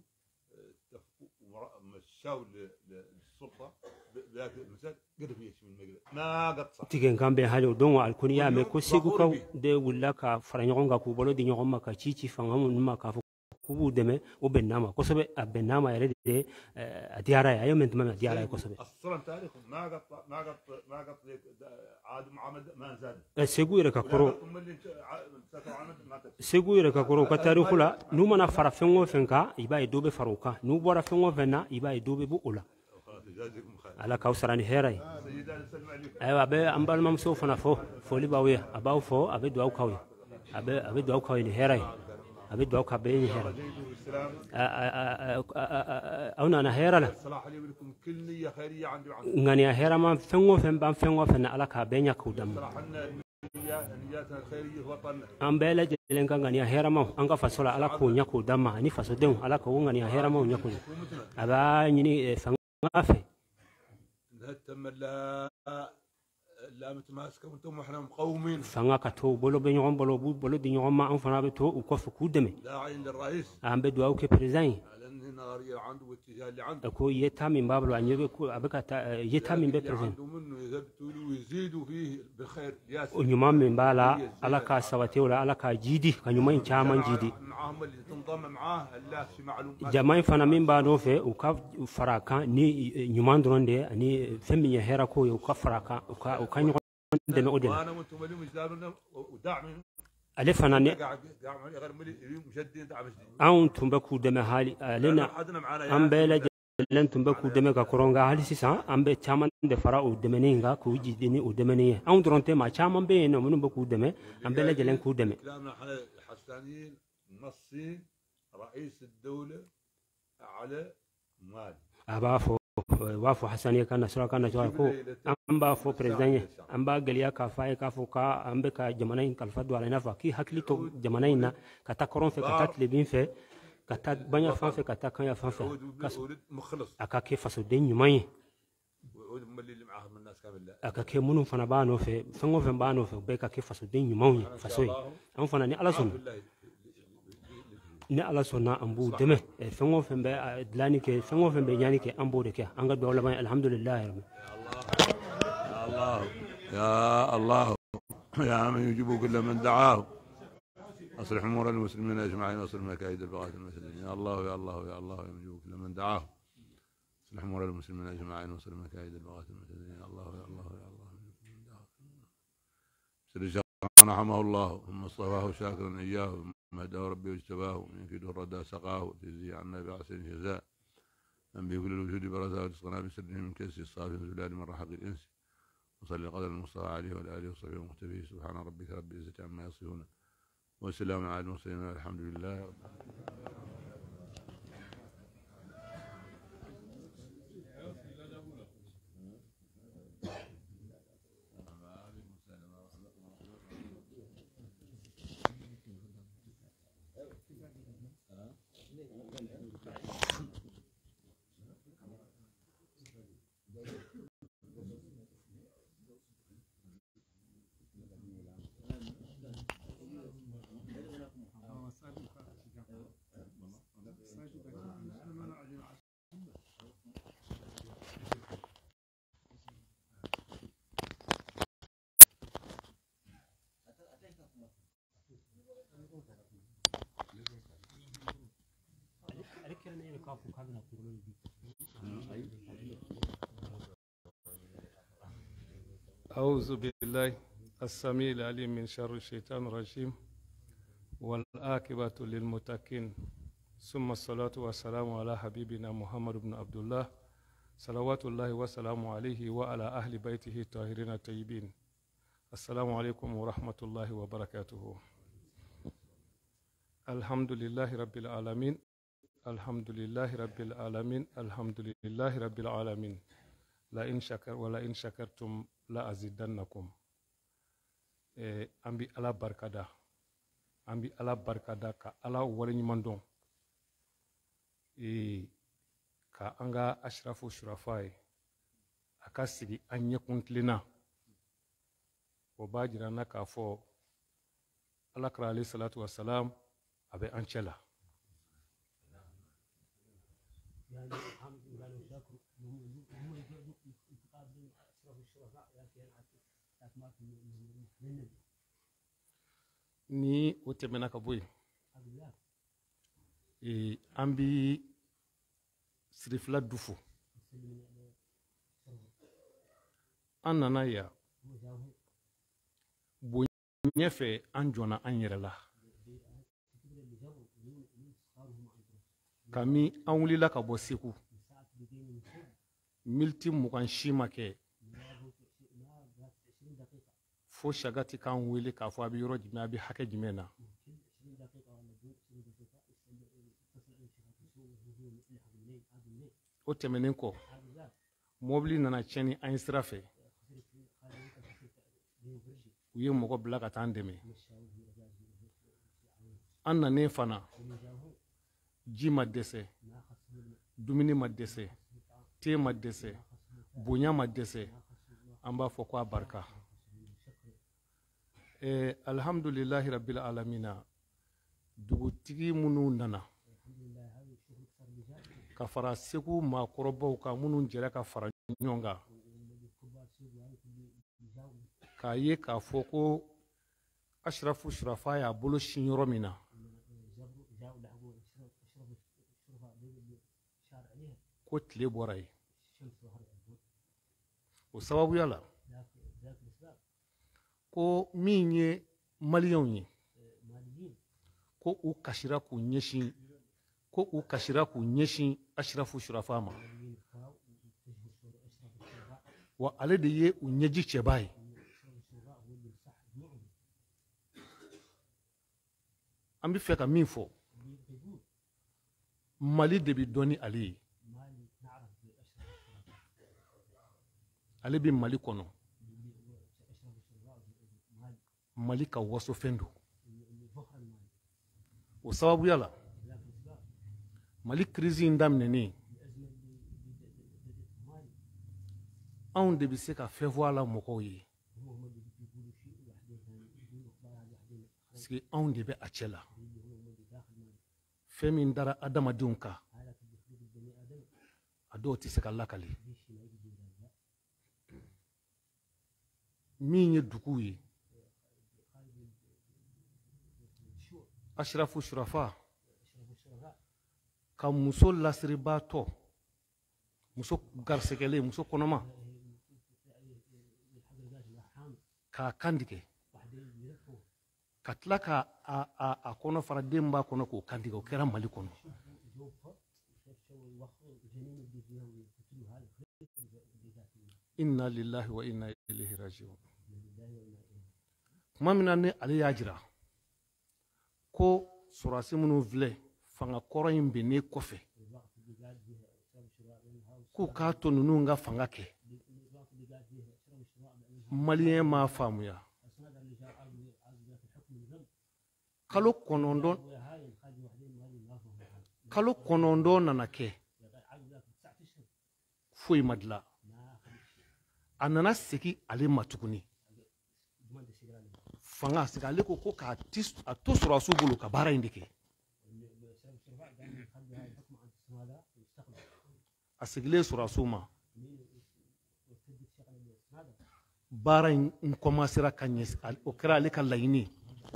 Speaker 2: مشاو للسلطه ذاك المسألة قدر فيه من المقدر ما قد صح
Speaker 1: tigen kambe halo don alkuniya me ko segu ka de wulla ka faranyoga ku bolo di nyoma ka cici fanga mun ma ka ku deme o benama ko sobe benama yare de adiara ya yoment ma adiara ko sobe
Speaker 2: اصلا تاريخ ما قد ما قد ما قد عاد محمد ما زاد
Speaker 1: segu yere ka koro segu yere ka koro ka tarihu la nu mana fara fengo fenka iba e dobe faruka nu bora fengo fenna iba e dobe bu ula ala kausarani heray aywa be ambal mam so fana fo fo li bawe abaw fo abe do kawi abe abe do kawi ni heray abe do ka be ni heray awna na herala
Speaker 2: صلاح لي ولكم كل نيه خيريه عندي وعندك
Speaker 1: ngani ya hera man fengo fen ban fengo fen ala ka be nya ku dam
Speaker 2: صلاح لنا نياتنا الخيريه وطننا
Speaker 1: ambele jelen kan ngani ya hera man anga fasola ala ku nya ku dam ni faso den ala ko ngani ya hera man nya ku aba nyini fengo fe
Speaker 2: تم لا لا متماسكه وانتم احنا مقومين
Speaker 1: fanga ka to bolo be nyom bolo bu bolo di nyom ma an fana be to ko fu ku deme
Speaker 2: داعي للرئيس
Speaker 1: am be do ke president
Speaker 2: على ان النظريه عنده والاتجاه اللي عنده
Speaker 1: ko yeta min bablo anyobe ko abaka yeta min be president
Speaker 2: عنده منه يثبتوا له ويزيدوا فيه بالخير ياسر
Speaker 1: onyuma min bala ala ka sawate wala ala ka jidi ka nyuma in chaman jidi
Speaker 2: معاهم اللي تنضم معاه الله في معلومات
Speaker 1: jamai fana min ba no fe u ka faraka ni nyuma ndronde ani femi ya hera ko u ka faraka u ka u ka nyuma de me odela
Speaker 2: وانا وانتم اليوم يزدادون ودعم
Speaker 1: ale fana ne
Speaker 2: قاعد قاعد غير مشددين دعم شديد
Speaker 1: an tumba ku de me hali alena
Speaker 2: حدنا معنا
Speaker 1: an bela len tumba ku de me ka koronga hali sisan an be chaman de fara u de me ninga ku jidi ni u de me ni an dronte ma chaman be no mun ba ku de me an bela jelen ku de me
Speaker 2: كلامنا احنا حسانيين نصين رئيس الدوله على مال
Speaker 1: aba fo wa fo hasaniya kana sura kana jawar ko an ba fo president an ba galiya ka fa ka fo ka an be ka jamana in kalfa do ala nafa ki hakli to jamana in na ka ta koron fe ka ta tlebin fe ka ta banya fan fe ka ta kan ya fan fe aka ke faso den nyumai aka ke munun fana ba no fe fango fe ba no fe be ka ke faso den nyumai faso an fana ni ala sun ni ala sonna ambu deme fengo fembe dlani ke fengo fembe nyani ke ambu de ke anga do la alhamdulillah ya
Speaker 2: الله يا الله يا من يجيب كل من دعاه اصلح امور المسلمين اجمعين واصلح مكائد البغاة المسلمين يا الله يا الله يا الله يا من يجيب كل من دعاه اصلح امور المسلمين اجمعين واصلح مكائد البغاة المسلمين يا الله يا الله يا الله سر رحمه الله ثم اصطفاه شاكرا اياه مهداه ربي واجتباه من كيده الردى سقاه تجزي عنا باحسن جزاء من بكل الوجود برزاه ورزقنا بسره من كيس الصافي وزلال من رحق الانس وصلي قدر المصطفى عليه والاله وصحبه ومختفيه سبحان ربك رب العزه عما يصفون وسلام على المرسلين والحمد لله رب العالمين.
Speaker 5: أعوذ بالله السميع العليم من شر الشيطان الرجيم والعاقبة للمتقين ثم الصلاة والسلام على حبيبنا محمد بن عبد الله صلوات الله وسلامه عليه وعلى أهل بيته الطاهرين الطيبين. السلام عليكم ورحمة الله وبركاته. الحمد لله رب العالمين الحمد لله رب العالمين الحمد لله رب العالمين لئن شكر ولئن شكرتم لا أزيدنكم. أمبي على بركة أمبي على بركة كا على ورني مندون ka anga ashrafu shurafai akasigi anye kuntlina o bajira na ka fo alakra alayhi salatu wassalam abe anchela ni o temena ka boy e ambi sirifla dufu an nana ya bonye fe an jona an yɛrɛ la kami an wulila ka bɔ Segu militi mugan si ma kɛ fo Sagati k'an wele k'a fɔ a bɛ yɔrɔ jumɛn a bɛ hakɛ jumɛn na o tɛmɛnen kɔ mobili nana tiɲɛni an ye sira fɛ u ye mɔgɔ bila ka taa an dɛmɛ an nanen fana ji ma dɛsɛ dumuni ma dɛsɛ te ma dɛsɛ bonya ma dɛsɛ an b'a fɔ ko a barika eh, alhamdulillahi rabbil alamina dugutigi minnu nana ka fara Segu maakɔrɔbaw kan minnu jɛra ka fara ɲɔgɔn kan k'a ye k'a fɔ ko ashrafu shurafa y'a bolo sin yɔrɔ min na ko tile bɔra ye o sababuya la ko min ye maliyɛnw ye ko u kasira k'u ɲɛsin ko u kasira k'u ɲɛsin ashrafu shurafa ma wa ale de ye u ɲɛji cɛba ye an bɛ fɛ ka min fɔ Mali de bɛ dɔn ni ale ye ale bi Mali kɔnɔ Mali ka waso fɛn don o sababuya la Mali crise in daminɛnen anw de bɛ se ka fɛn fɔ a la mɔgɔw ye parce que anw de bɛ a cɛ la fɛn min dara adamadenw kan a dɔw tɛ se ka lakale min ye duguw ye Ashrafu Shurafa ka muso lasiribaatɔ muso garisɛgɛlen muso kɔnɔma k'a kantigɛ ka tila ka a kɔnɔ fara den b'a kɔnɔ k'o kantigɛ o kɛra Mali kɔnɔ inna lillahi wa inna ilaihi raji'un kuma min na ni ale y'a jira ko sɔrɔdasi minnu filɛ fanga kɔrɔ in bɛnnen kɔfɛ k'u k'a to ninnu ka fanga kɛ maliyɛn m'a faamuya kalo kɔnɔntɔn kalo kɔnɔntɔn nana kɛ foyi ma dilan a nana segin ale ma tuguni fanga sigi ale ko ko k'a to sɔrɔdasiw bolo ka baara in de kɛ a sigilen sɔrɔdasiw ma baara in commencera ka ɲɛ o kɛra ale ka laɲini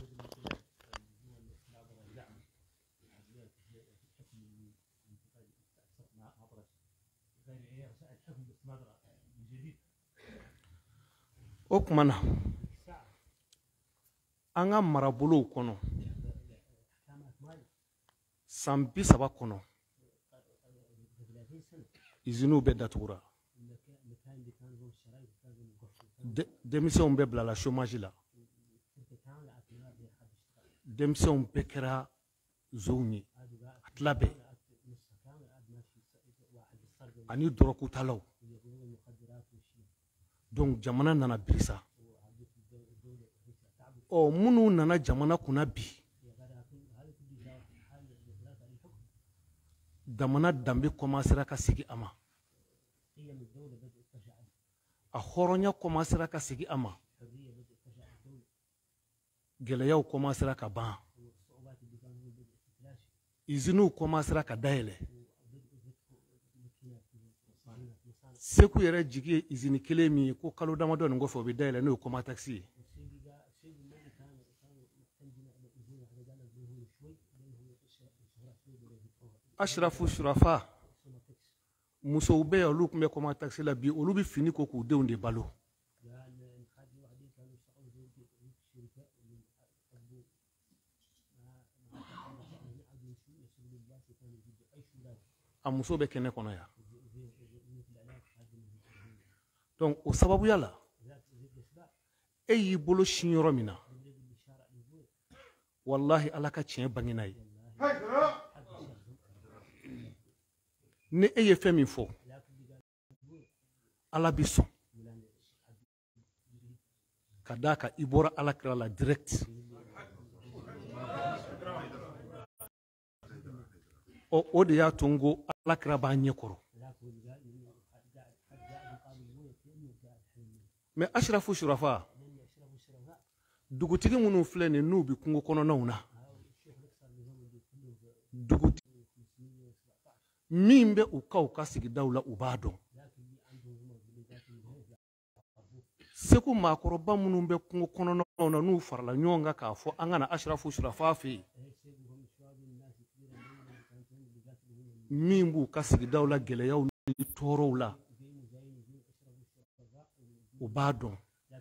Speaker 5: o tuma na an ka marabolow kɔnɔ san bi saba kɔnɔ iziniw bɛɛ datugura denmisɛnw bɛɛ bilala chômage la denmisɛnw bɛɛ kɛra zow ye a tila bɛɛ ani dɔrɔkutalaw donc jamana nana birisa ɔ minnu nana jamana kunna bi jamana danbe commencera ka sigi a ma a hɔrɔnya commencera ka sigi a ma gɛlɛyaw commencera ka ban iziniw commencera ka dayɛlɛ Seku yɛrɛ jigi ye izini kelen min ye ko kalo damadɔ nin kɔfɛ o bɛ dayɛlɛ n'o ye Koma Taxi ye Ashrafu Shurafa musow bɛ yen olu tun bɛ Koma Taxi la bi olu bɛ fini ko k'u denw de balo a muso bɛ kɛnɛ kɔnɔ yan donc o sababuya la e y'i bolo sin yɔrɔ min na wallahi ala ka tiɲɛ bangena ye ni e ye fɛn min fɔ ala bi sɔn ka d'a kan i bɔra ala kira la direct ɔ o de y'a to n ko ala kira b'a ɲɛ kɔrɔ mais Ashrafu Shurafa dugutigi minnu filɛ nin n'u bi kungo kɔnɔnaw na dugutigi min bɛ u ka u ka sigidaw la u b'a dɔn Seku maakɔrɔba minnu bɛ kungo kɔnɔnaw na n'u farala ɲɔgɔn kan k'a fɔ an ka na Ashrafu Shurafa fɛ yen min b'u ka sigidaw la gɛlɛyaw ni tɔɔrɔw la u b'a dɔn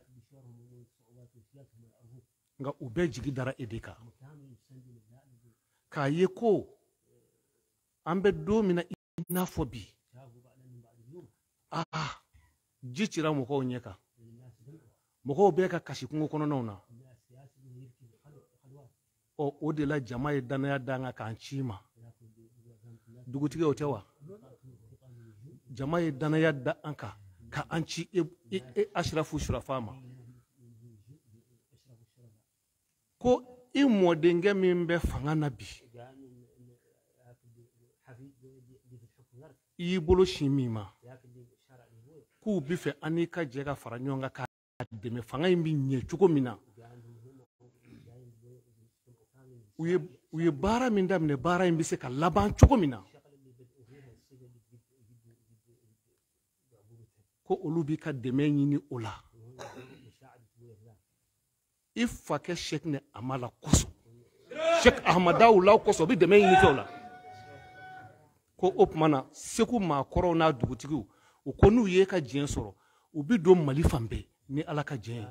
Speaker 5: nka u bɛɛ jigi dara e de kan k'a ye ko an bɛ don min na i n'a fɔ bi aa ji cira mɔgɔw ɲɛ kan mɔgɔw bɛɛ ka kasi kungo kɔnɔnaw na ɔ o de la jama ye danaya d'an kan k'an ci ma dugutigi o tɛ wa jama ye danaya da an kan ka an ci ashrafu shurafa ma ko i mɔdenkɛ min bɛ fanga na bi i y'i bolo sin min ma k'u bi fɛ an n'i ka jɛ ka fara ɲɔgɔn kan ka dɛmɛ fanga in bi ɲɛ cogo min na u ye u ye baara min daminɛ baara in bɛ se ka laban cogo min na ko olu b'i ka dɛmɛ ɲini o la i fakɛ Sheikh ne Amala kosɔn Sheikh Ahmadaw la kosɔn u bɛ dɛmɛ ɲini kɛ o la ko o tuma na Segu maakɔrɔw n'a dugutigiw u ko n'u ye ka diɲɛ sɔrɔ u bɛ don Mali fan bɛɛ ni Ala ka diɲɛ ye.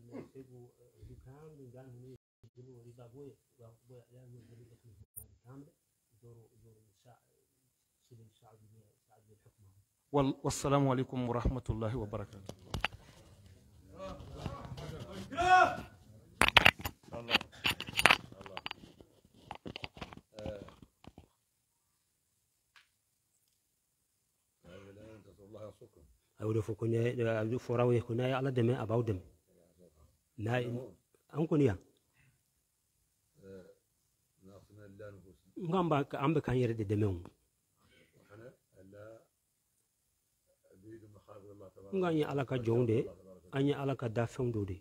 Speaker 5: Wassalamu alaikum wa rahmatullahi wa barakatuh.
Speaker 1: awde fo ko ne abdu forawe ko nay ala deme abaw dem na an ko niya ngamba ambe kan yere de deme ngani ala ka jonde anya ala ka dafam dode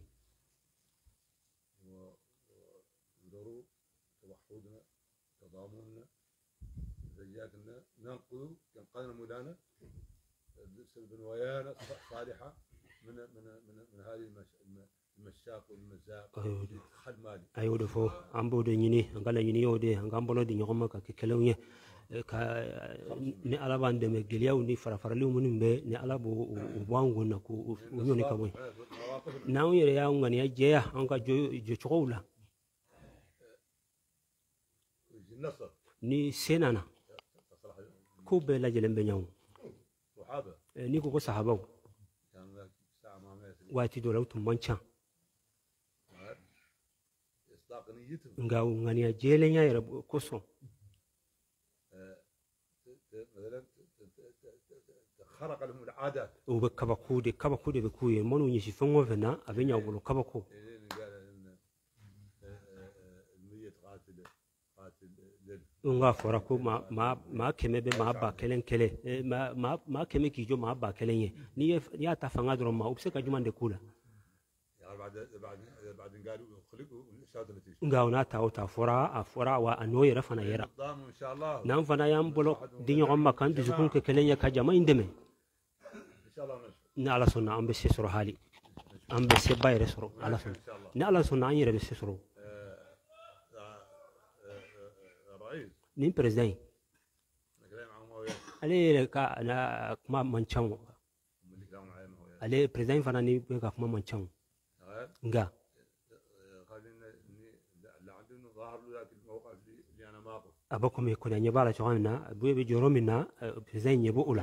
Speaker 2: ننقذ ينقذنا مولانا بنوايانا صالحه من من من من هذه المشاق والمزاق خد مالي
Speaker 1: ايو دفو امبو دي ني ngala ni yode ngambolo di nyoma ka kelewye ka ni ala bande me geliyaw ni farafarali mun be ni ala bo wangu na ko nyoni ka boy naw yere ya ngani ya jeya an ka jo jo chowla ni senana ko be la jelembe nyaw ni ko ko sahabaw wati do lawtu mancha ngaw ngani ya jele nya yere ko so
Speaker 2: خرق لهم العادات
Speaker 1: وبكبكو دي كبكو دي بكوي منو نيشي فنو فنا ابينيا بولو كبكو nga fora ko ma ma ma keme be ma ba kelen kele ma ma ma keme ki jo ma ba kelen ye ni ya ta fanga dro ma ubse ka jumande kula
Speaker 2: بعد بعد بعد قالوا خلقوا شهاده نتيجه
Speaker 1: nga ona ta ota fora a fora wa ano yera fana yera
Speaker 2: ان شاء الله
Speaker 1: nan fana yam bolo dinyo ma kan du kun ke kelen ya ka jama indeme
Speaker 2: ان شاء الله
Speaker 1: na ala sunna ambe sesoro hali ambe se bayre soro ala sunna ni ala sunna anyere be sesoro
Speaker 2: رئيس
Speaker 1: ni president ale ka na kuma manchang ale president fana ni ka kuma manchang nga abako me ko nyanya bala chona bu be joro minna president nyebo ula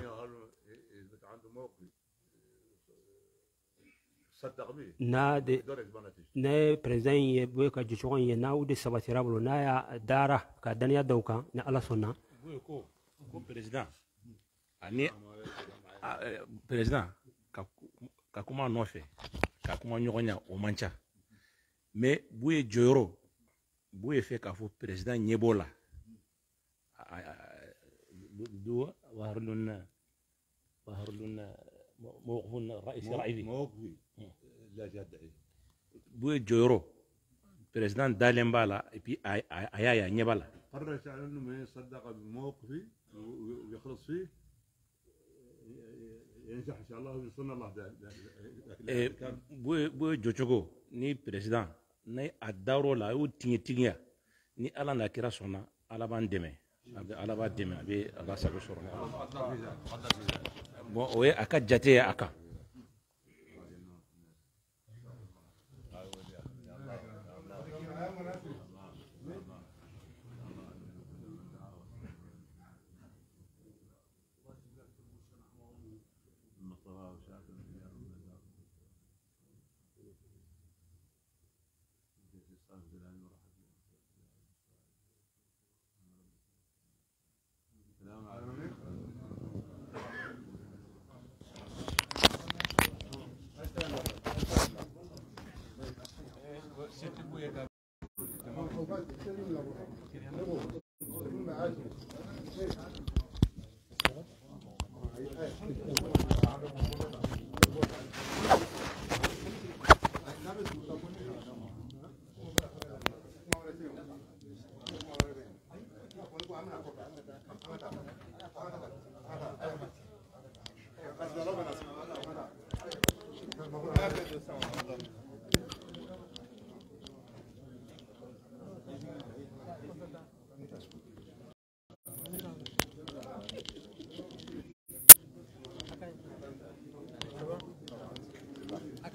Speaker 1: na de na president ye bu ka jichon ye na u de sabatira bolo na ya dara ka daniya dauka na ala sunna
Speaker 3: ko ko president ani president ka ka kuma nɔfɛ ka kuma ɲɔgɔn ɲa o man ca mais bu ye jɔyɔrɔ bu ye fɛ k'a fɔ president ɲɛ b'o la do waharlun waharlun mawqifun ra'is ra'idi
Speaker 2: لا جاد
Speaker 3: bu ye jɔyɔrɔ president dalen b'a la et puis a y'a ye a ɲɛ b'a la
Speaker 2: قرر انه من يصدق بموقفه ويخلص فيه ينجح ان شاء الله ويصلنا الله
Speaker 3: bu ye jɔcogo ni president ni a dawr'o la a y'o tiɲɛ tigiya ni ala n'a kira sɔnna ala b'an dɛmɛ a bɛ ala b'a dɛmɛ a bɛ a ka sago sɔrɔ bon o ye a ka jate ye a kan
Speaker 2: السلام عليكم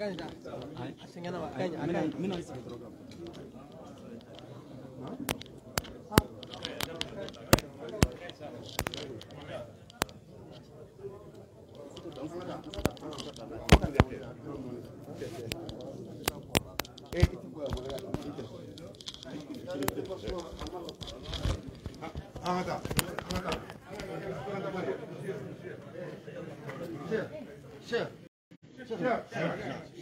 Speaker 6: Chef, chef, chef.